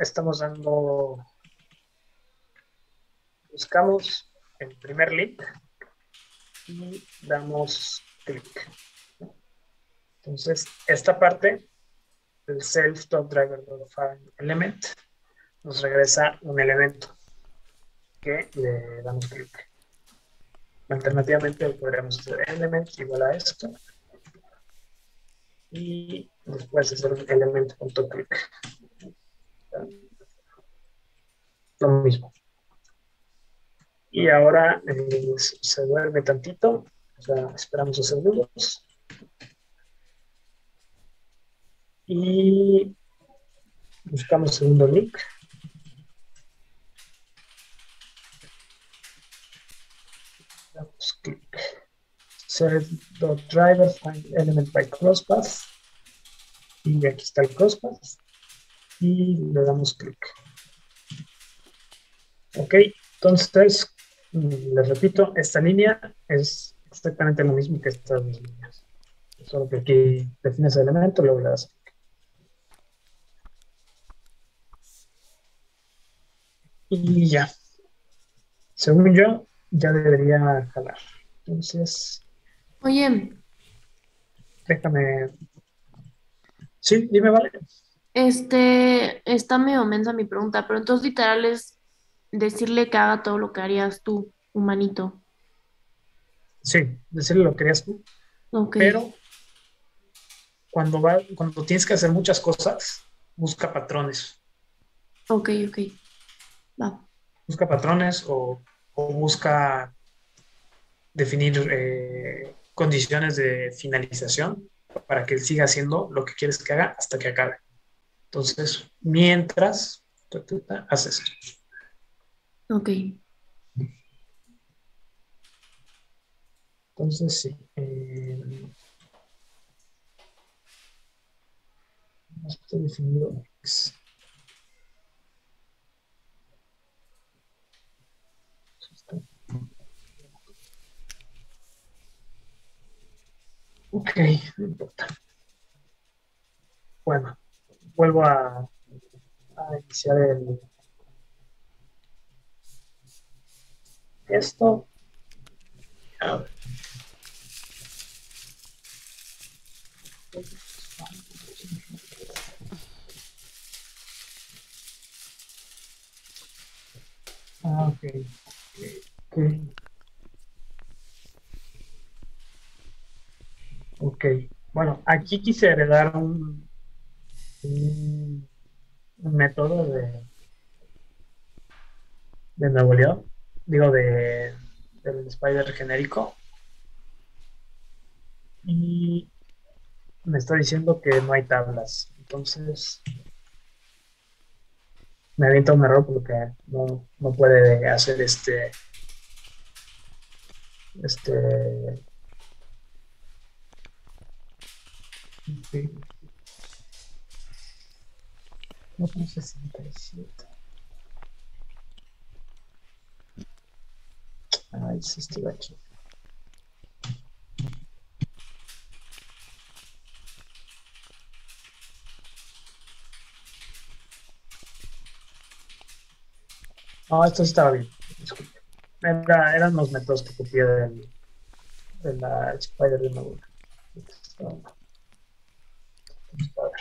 buscamos el primer link y damos clic. Entonces, esta parte del self.driver.find element nos regresa un elemento que le damos clic. Alternativamente podríamos hacer element igual a esto y después hacer un element.click. Lo mismo. Y ahora se duerme tantito, o sea, esperamos 2 segundos. Y buscamos segundo link. Damos clic. Set.driver find element by crosspath. Y aquí está el crosspath. Y le damos clic. Ok, entonces, les repito, esta línea es exactamente lo mismo que estas dos líneas. Solo que aquí defines el elemento, luego le das clic. Y ya. Según yo, ya debería jalar. Entonces, Oye, déjame. Sí, dime, vale. está medio mensa mi pregunta, pero entonces literal es decirle que haga todo lo que harías tú, humanito. Sí, decirle lo que querías tú. Ok, Pero cuando tienes que hacer muchas cosas, busca patrones. ok, va. Busca patrones o busca definir condiciones de finalización para que él siga haciendo lo que quieres que haga hasta que acabe. Entonces, mientras haces esto. Ok. Entonces, sí. No estoy definido X. Ok, no importa. Bueno, vuelvo a iniciar esto. A ver. Ok. Ok. Bueno, aquí quise heredar un método de Nuevo León, digo, del Spider genérico, y me está diciendo que no hay tablas. Entonces, me avienta un error porque no puede hacer sí, 467. Ay, es esto de aquí. No, esto sí estaba bien. Disculpe. Eran los métodos que copié de la Spider de Nuevo. A ver.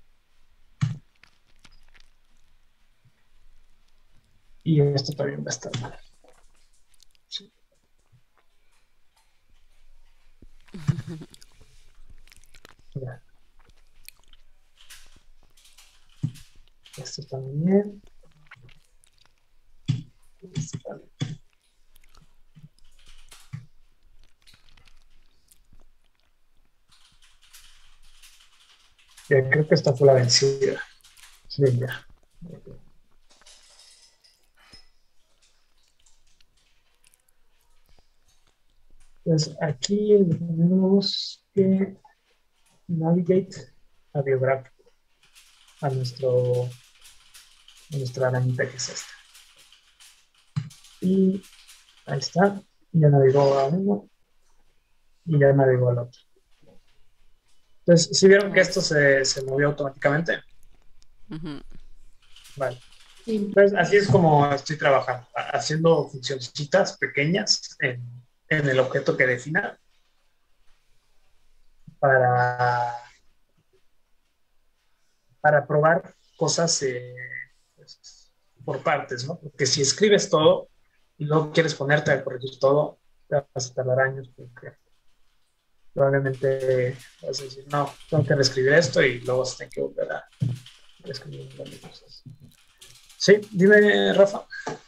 Y esto también va a estar mal. Sí. Ya. Esto también. Esto también. Ya, creo que esta fue la vencida. Sí, ya. Entonces, aquí tenemos que navigate a biográfico, a nuestra arañita que es esta. Y ahí está. Ya navegó a uno y ya navegó al otro. Entonces, ¿sí vieron que esto se movió automáticamente? Ujú. Vale. Sí. Entonces, así es como estoy trabajando, haciendo funcioncitas pequeñas en el objeto que defina para, para probar cosas pues, por partes, ¿no? Porque si escribes todo y luego quieres ponerte a corregir todo, te vas a tardar años porque probablemente vas a decir, no, tengo que reescribir esto y luego se tiene que volver a reescribir un montón de cosas. Sí, dime, Rafa.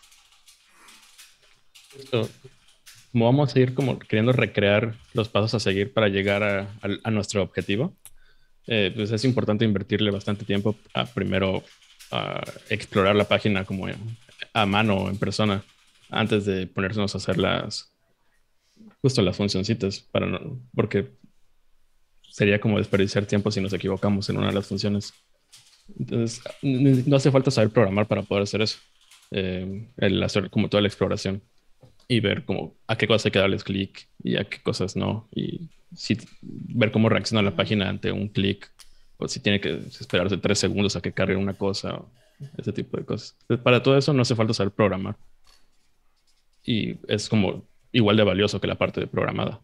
Como vamos a ir como queriendo recrear los pasos a seguir para llegar a nuestro objetivo, pues es importante invertirle bastante tiempo a primero a explorar la página como a mano, en persona, antes de ponernos a hacer justo las funcioncitas, porque sería como desperdiciar tiempo si nos equivocamos en una de las funciones. Entonces, no hace falta saber programar para poder hacer eso. El hacer como toda la exploración y ver como a qué cosas hay que darles clic y a qué cosas no. Y ver cómo reacciona la página ante un clic o si tiene que esperarse 3 segundos a que cargue una cosa o ese tipo de cosas. Entonces, para todo eso no hace falta saber programar. Y es como igual de valioso que la parte de programada.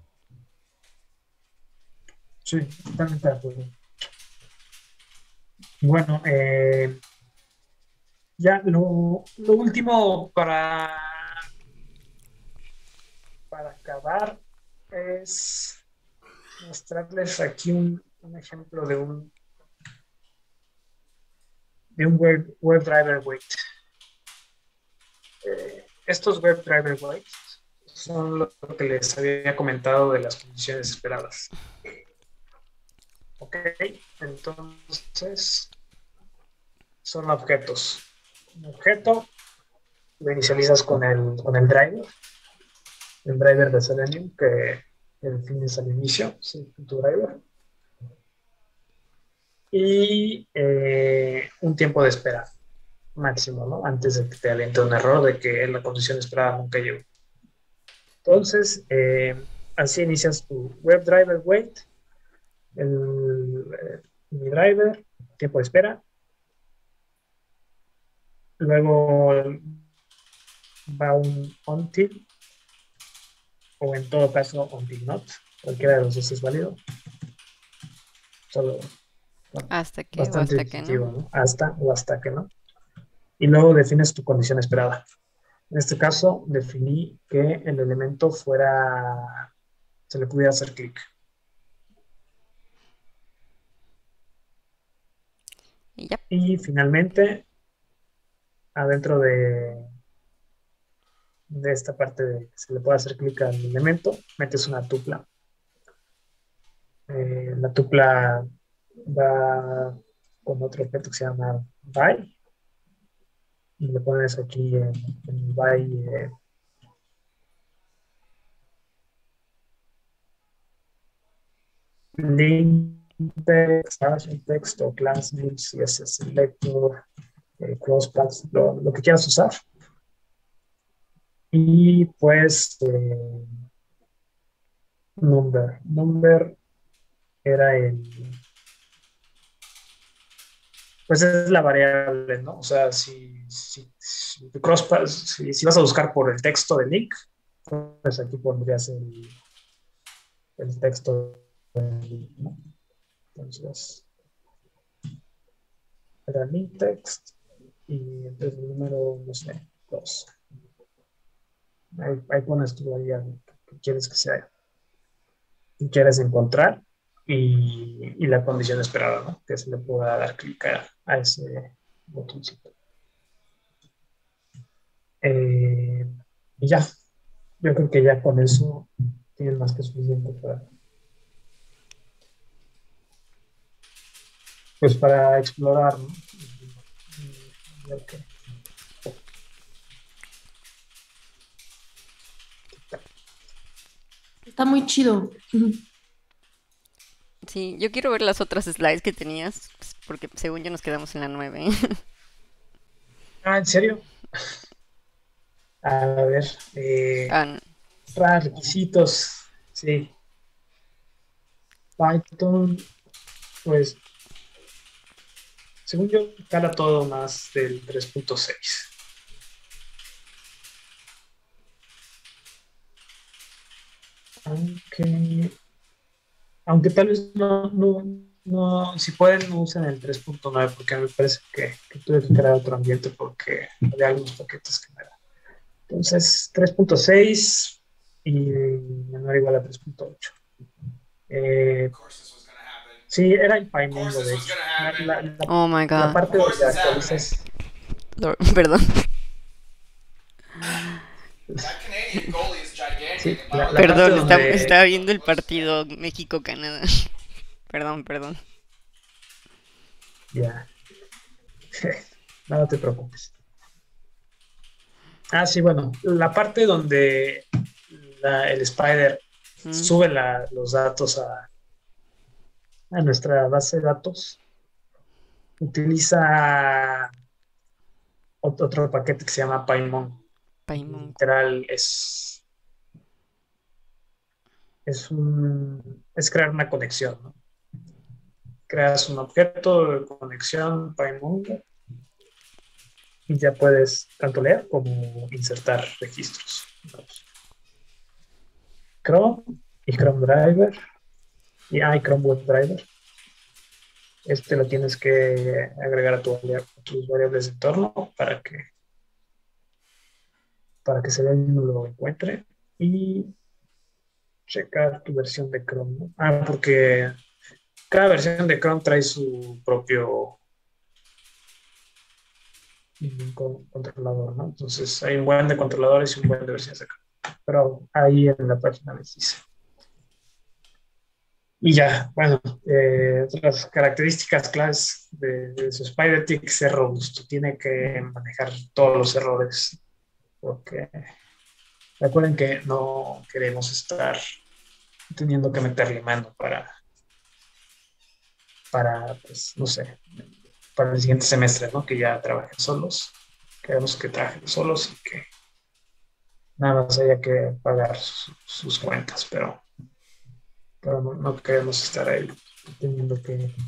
Sí, totalmente de acuerdo. Bueno, ya lo último para acabar es mostrarles aquí un ejemplo de un WebDriver Wait. Estos WebDriver Wait son lo que les había comentado de las condiciones esperadas. Ok, entonces son objetos. Un objeto lo inicializas con el driver de Selenium que defines al inicio, sí, tu driver. Y un tiempo de espera máximo, ¿no? Antes de que te aviente un error de que la condición esperada nunca llegó. Entonces, así inicias tu WebDriver Wait, mi driver, tiempo de espera. Luego va un until, o en todo caso until not, cualquiera de los dos es válido. Solo bueno, Hasta que o bastante hasta que intuitivo, no. ¿no? Hasta o hasta que no. Y luego defines tu condición esperada. En este caso, definí que el elemento se le pudiera hacer clic. Y ya. Y finalmente, adentro de esta parte de que se le puede hacer clic al elemento, metes una tupla. La tupla va con otro objeto que se llama by y le pones aquí en by link text, hash text o class name, CSS selector, crosspaths, lo que quieras usar. Y pues number era pues es la variable, ¿no? O sea, si vas a buscar por el texto del link, pues aquí pondrías el texto del link, ¿no? Entonces, era link text y entonces el número, no sé, 2. Ahí pones tu variable que quieres que sea, que quieres encontrar y la condición esperada, ¿no? Que se le pueda dar clic a ese botoncito. Y ya, yo creo que ya con eso tienes más que suficiente para explorar, ¿no? Está muy chido. Sí, yo quiero ver las otras slides que tenías, pues, porque según yo nos quedamos en la 9. Ah, ¿en serio? A ver, requisitos, sí. Python, pues Según yo, cala todo más del 3.6. Aunque tal vez no, si pueden, no usen el 3.9 porque me parece que tuve que crear otro ambiente porque había algunos paquetes que no eran. Entonces, 3.6 y menor o igual a 3.8. Sí, era el PyMongo, de hecho. Oh my La God. parte donde actualizas. Perdón. Sí, la parte Perdón, donde. estaba viendo el partido México-Canadá. Perdón. Ya, no te preocupes. Ah, sí, bueno, la parte donde el Spider Mm, sube los datos a nuestra base de datos, utiliza otro paquete que se llama PyMon. Paimon. Literal, es crear una conexión, ¿no? Creas un objeto de conexión PyMon y ya puedes tanto leer como insertar registros. Chrome y Chrome Driver y Chrome Web Driver. Este lo tienes que agregar a tus variables de entorno para que se lo encuentre y checar tu versión de Chrome, ¿no? Porque cada versión de Chrome trae su propio controlador, ¿no? Entonces hay un buen de controladores y un buen de versiones de Chrome. Pero ahí en la página les dice. Y ya, bueno, las características claves de su Spider tiene que ser robusto, tiene que manejar todos los errores, porque recuerden que no queremos estar teniendo que meterle mano pues, no sé, para el siguiente semestre, ¿no? Que ya trabajen solos, queremos que trabajen solos y que nada más haya que pagar sus cuentas, pero no queremos estar ahí teniendo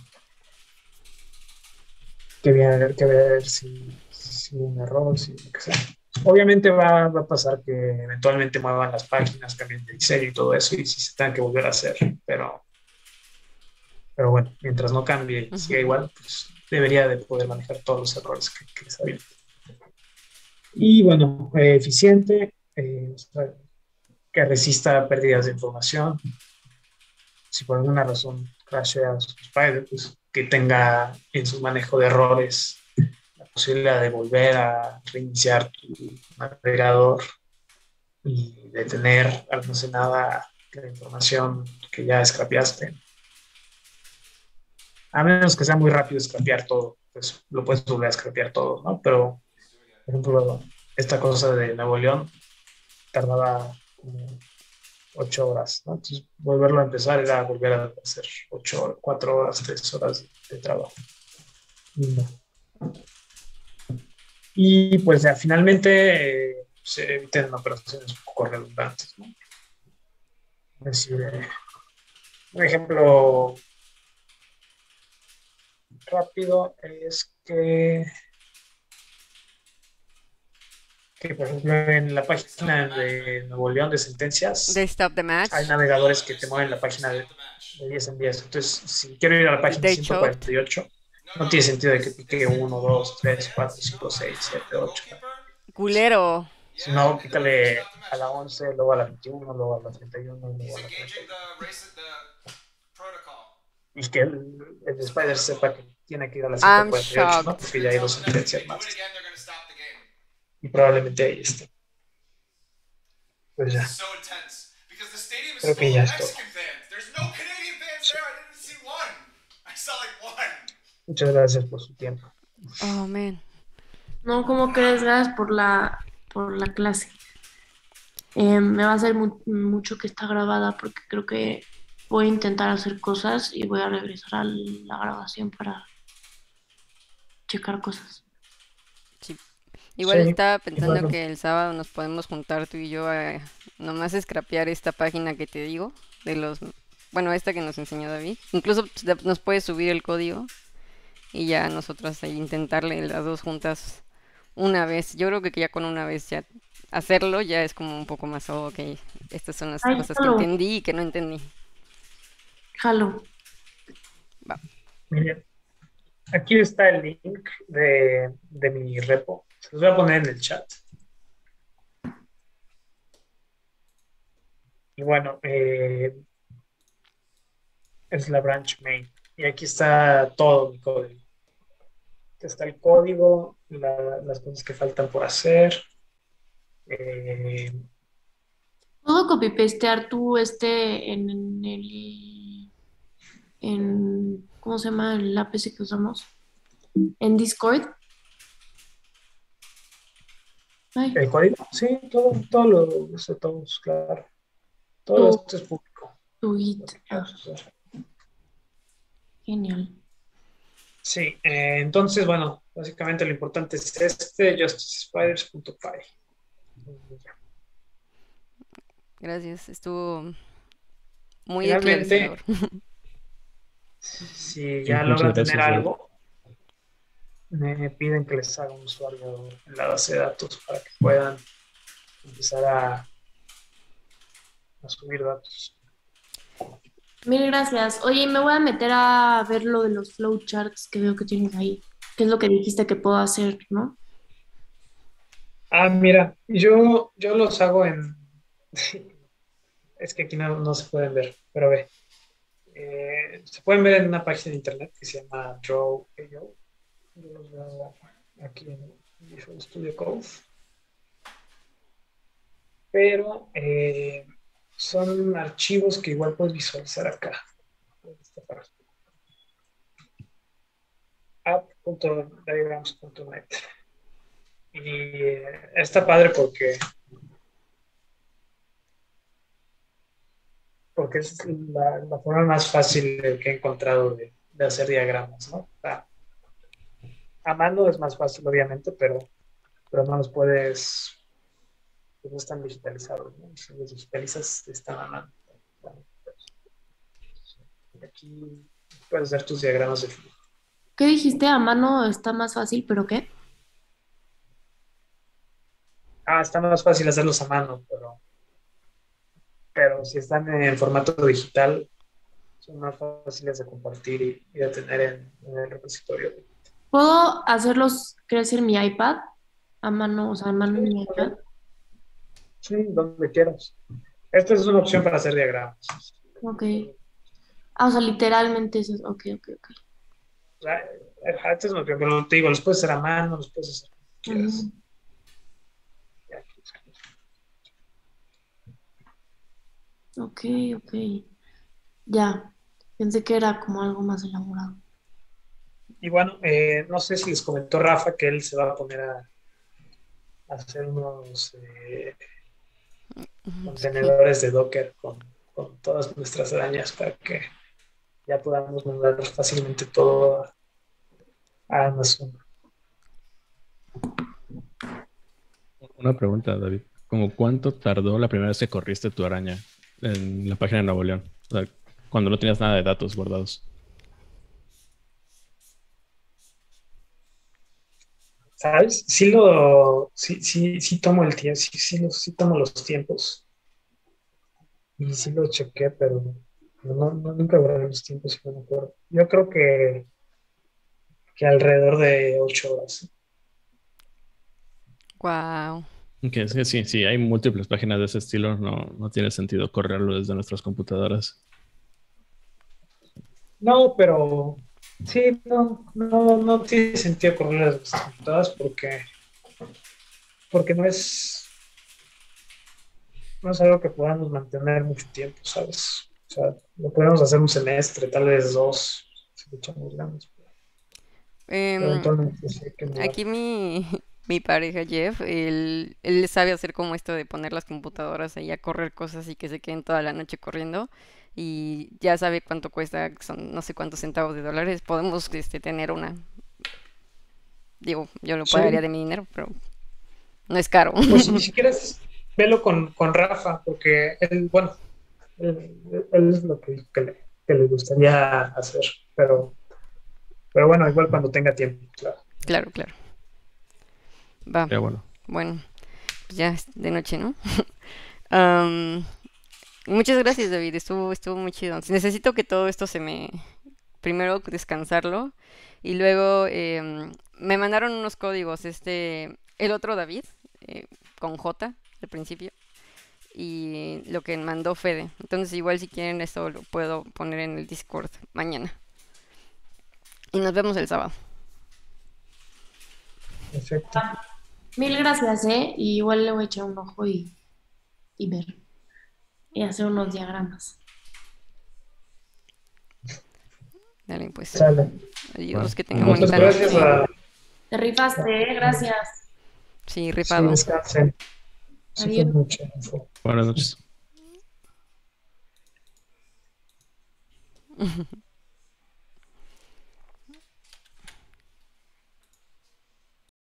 que ver si un error, si lo que sea. Obviamente va a pasar que eventualmente muevan las páginas, cambien de diseño y todo eso, y si se tengan que volver a hacer, pero bueno, mientras no cambie y siga igual, pues debería de poder manejar todos los errores que sabía. Y bueno, eficiente, o sea, que resista pérdidas de información. Si por alguna razón crashea su Spider, pues que tenga en su manejo de errores la posibilidad de volver a reiniciar tu navegador y de tener almacenada la información que ya scrapeaste. A menos que sea muy rápido scrapear todo, pues lo puedes volver a scrapear todo, ¿no? Pero, por ejemplo, esta cosa de Nuevo León tardaba como 8 horas, ¿no? Entonces, volverlo a empezar era volver a hacer 8, 4 horas, 3 horas de trabajo. Y pues ya finalmente se eviten operaciones un poco redundantes, ¿no? Es decir, un ejemplo rápido es que, por ejemplo, en la página de Nuevo León de sentencias They stop the match. hay navegadores que te mueven la página de 10 en 10. Entonces, si quiero ir a la página They choked. 148, no tiene sentido de que pique 1, 2, 3, 4, 5, 6, 7, 8. Culero. Si no, pícale a la 11, luego a la 21, luego a la 31, luego a la 31. Y que el Spider sepa que tiene que ir a la I'm 148, ¿no? shocked. Porque ya hay 2 sentencias más. Y probablemente ahí esté. Pues ya. Creo que ya es todo. Muchas gracias por su tiempo. Oh, man. No, ¿cómo crees? Gracias por la clase. Me va a hacer mucho que está grabada porque creo que voy a intentar hacer cosas y voy a regresar a la grabación para checar cosas. Sí. Igual Sí, estaba pensando bueno. que el sábado nos podemos juntar tú y yo a nomás scrapear esta página que te digo, bueno, esta que nos enseñó David. Incluso nos puedes subir el código y ya nosotros ahí intentarle las dos juntas una vez. Yo creo que ya con una vez ya hacerlo ya es como un poco más, oh, ok, estas son las Ay, cosas que jalo, entendí y que no entendí. jalo. Va. Miren, aquí está el link de mi repo. Se los voy a poner en el chat. Y bueno, es la branch main. Y aquí está todo mi código. Aquí está el código, las cosas que faltan por hacer. Eh, ¿Puedo copy-pastear tú ¿cómo se llama el APC que usamos? En Discord. Ay, el código, sí, todo lo uso todos, claro. Todo tu, esto es público. tu Lo Git. que quieras usar. Genial. Sí, entonces, bueno, básicamente lo importante es justicespiders.py. Gracias, estuvo muy Finalmente, esclarecedor. si Sí, ya muchas logran tener gracias, David. algo, me piden que les haga un usuario en la base de datos para que puedan empezar a subir datos. Mil gracias. Oye, me voy a meter a ver lo de los flowcharts que veo que tienes ahí. ¿Qué es lo que dijiste que puedo hacer, no? Ah, mira, yo los hago en... Es que aquí no se pueden ver, pero ve. Se pueden ver en una página de internet que se llama Draw.io. Yo los veo aquí en Visual Studio Code. Pero son archivos que igual puedes visualizar acá. En esta parte. app.diagrams.net. Y está padre porque es la forma más fácil que he encontrado de hacer diagramas, ¿no? O sea, a mano es más fácil, obviamente, pero no los puedes, pues no están digitalizados, ¿no? Si los digitalizas, están a mano. Aquí puedes hacer tus diagramas de flujo. ¿Qué dijiste? A mano está más fácil, ¿pero qué? Está más fácil hacerlos a mano, pero si están en formato digital, son más fáciles de compartir y de tener en el repositorio. ¿Puedo hacerlos crecer en mi iPad? A mano, o sea, a mano en Sí, mi iPad. sí, donde quieras. Esta es una opción para hacer diagramas. Ok. Ah, o sea, literalmente eso es. Ok, ok, ok. O sea, esta es una opción, pero te digo, los puedes hacer a mano, los puedes hacer como quieras. Ujú. Ok, ok. Ya. Pensé que era como algo más elaborado. Y bueno, no sé si les comentó Rafa que él se va a poner a hacer unos Sí. contenedores de Docker con todas nuestras arañas para que ya podamos mandar fácilmente todo a Amazon. Una pregunta, David. ¿Cómo cuánto tardó la primera vez que corriste tu araña en la página de Nuevo León? O sea, cuando no tenías nada de datos guardados. ¿Sabes? Sí tomo el tiempo, sí tomo los tiempos. Y sí lo chequé, pero nunca guardé los tiempos, si no me acuerdo. Yo creo que alrededor de 8 horas. Wow. Que sí, hay múltiples páginas de ese estilo. No tiene sentido correrlo desde nuestras computadoras. No, pero sí, no tiene sentido correr las computadoras porque no es algo que podamos mantener mucho tiempo, ¿sabes? O sea, lo podemos hacer un semestre, tal vez dos, si le echamos ganas. Em, Eventualmente sí hay que mudar. Aquí mi pareja Jeff, él sabe hacer como esto de poner las computadoras ahí a correr cosas y que se queden toda la noche corriendo y ya sabe cuánto cuesta, son no sé cuántos centavos de dólares. Podemos tener una, digo, yo lo pagaría Sí, de mi dinero, pero no es caro. pues si quieres, velo con Rafa, porque él, bueno, él es lo que dijo que le gustaría hacer, pero Pero bueno, igual cuando tenga tiempo, claro. Claro, claro. Va. Pero bueno. Bueno, pues ya es de noche, ¿no? Am, muchas gracias, David. Estuvo muy chido. Necesito que todo esto primero descansarlo y luego me mandaron unos códigos. El otro David, con J al principio, y lo que mandó Fede. Entonces, igual si quieren, eso lo puedo poner en el Discord mañana. Y nos vemos el sábado. Perfecto. Mil gracias, ¿eh? Y igual le voy a echar un ojo y ver. Y hacer unos diagramas. Dale, pues. Sale. Adiós, Bueno, que tengan Muchas bonita gracias noche. Te rifaste, ¿eh? Gracias. Sí, Sí, rifado. descansen. Sí, fue Adiós. mucha info. Buenas noches.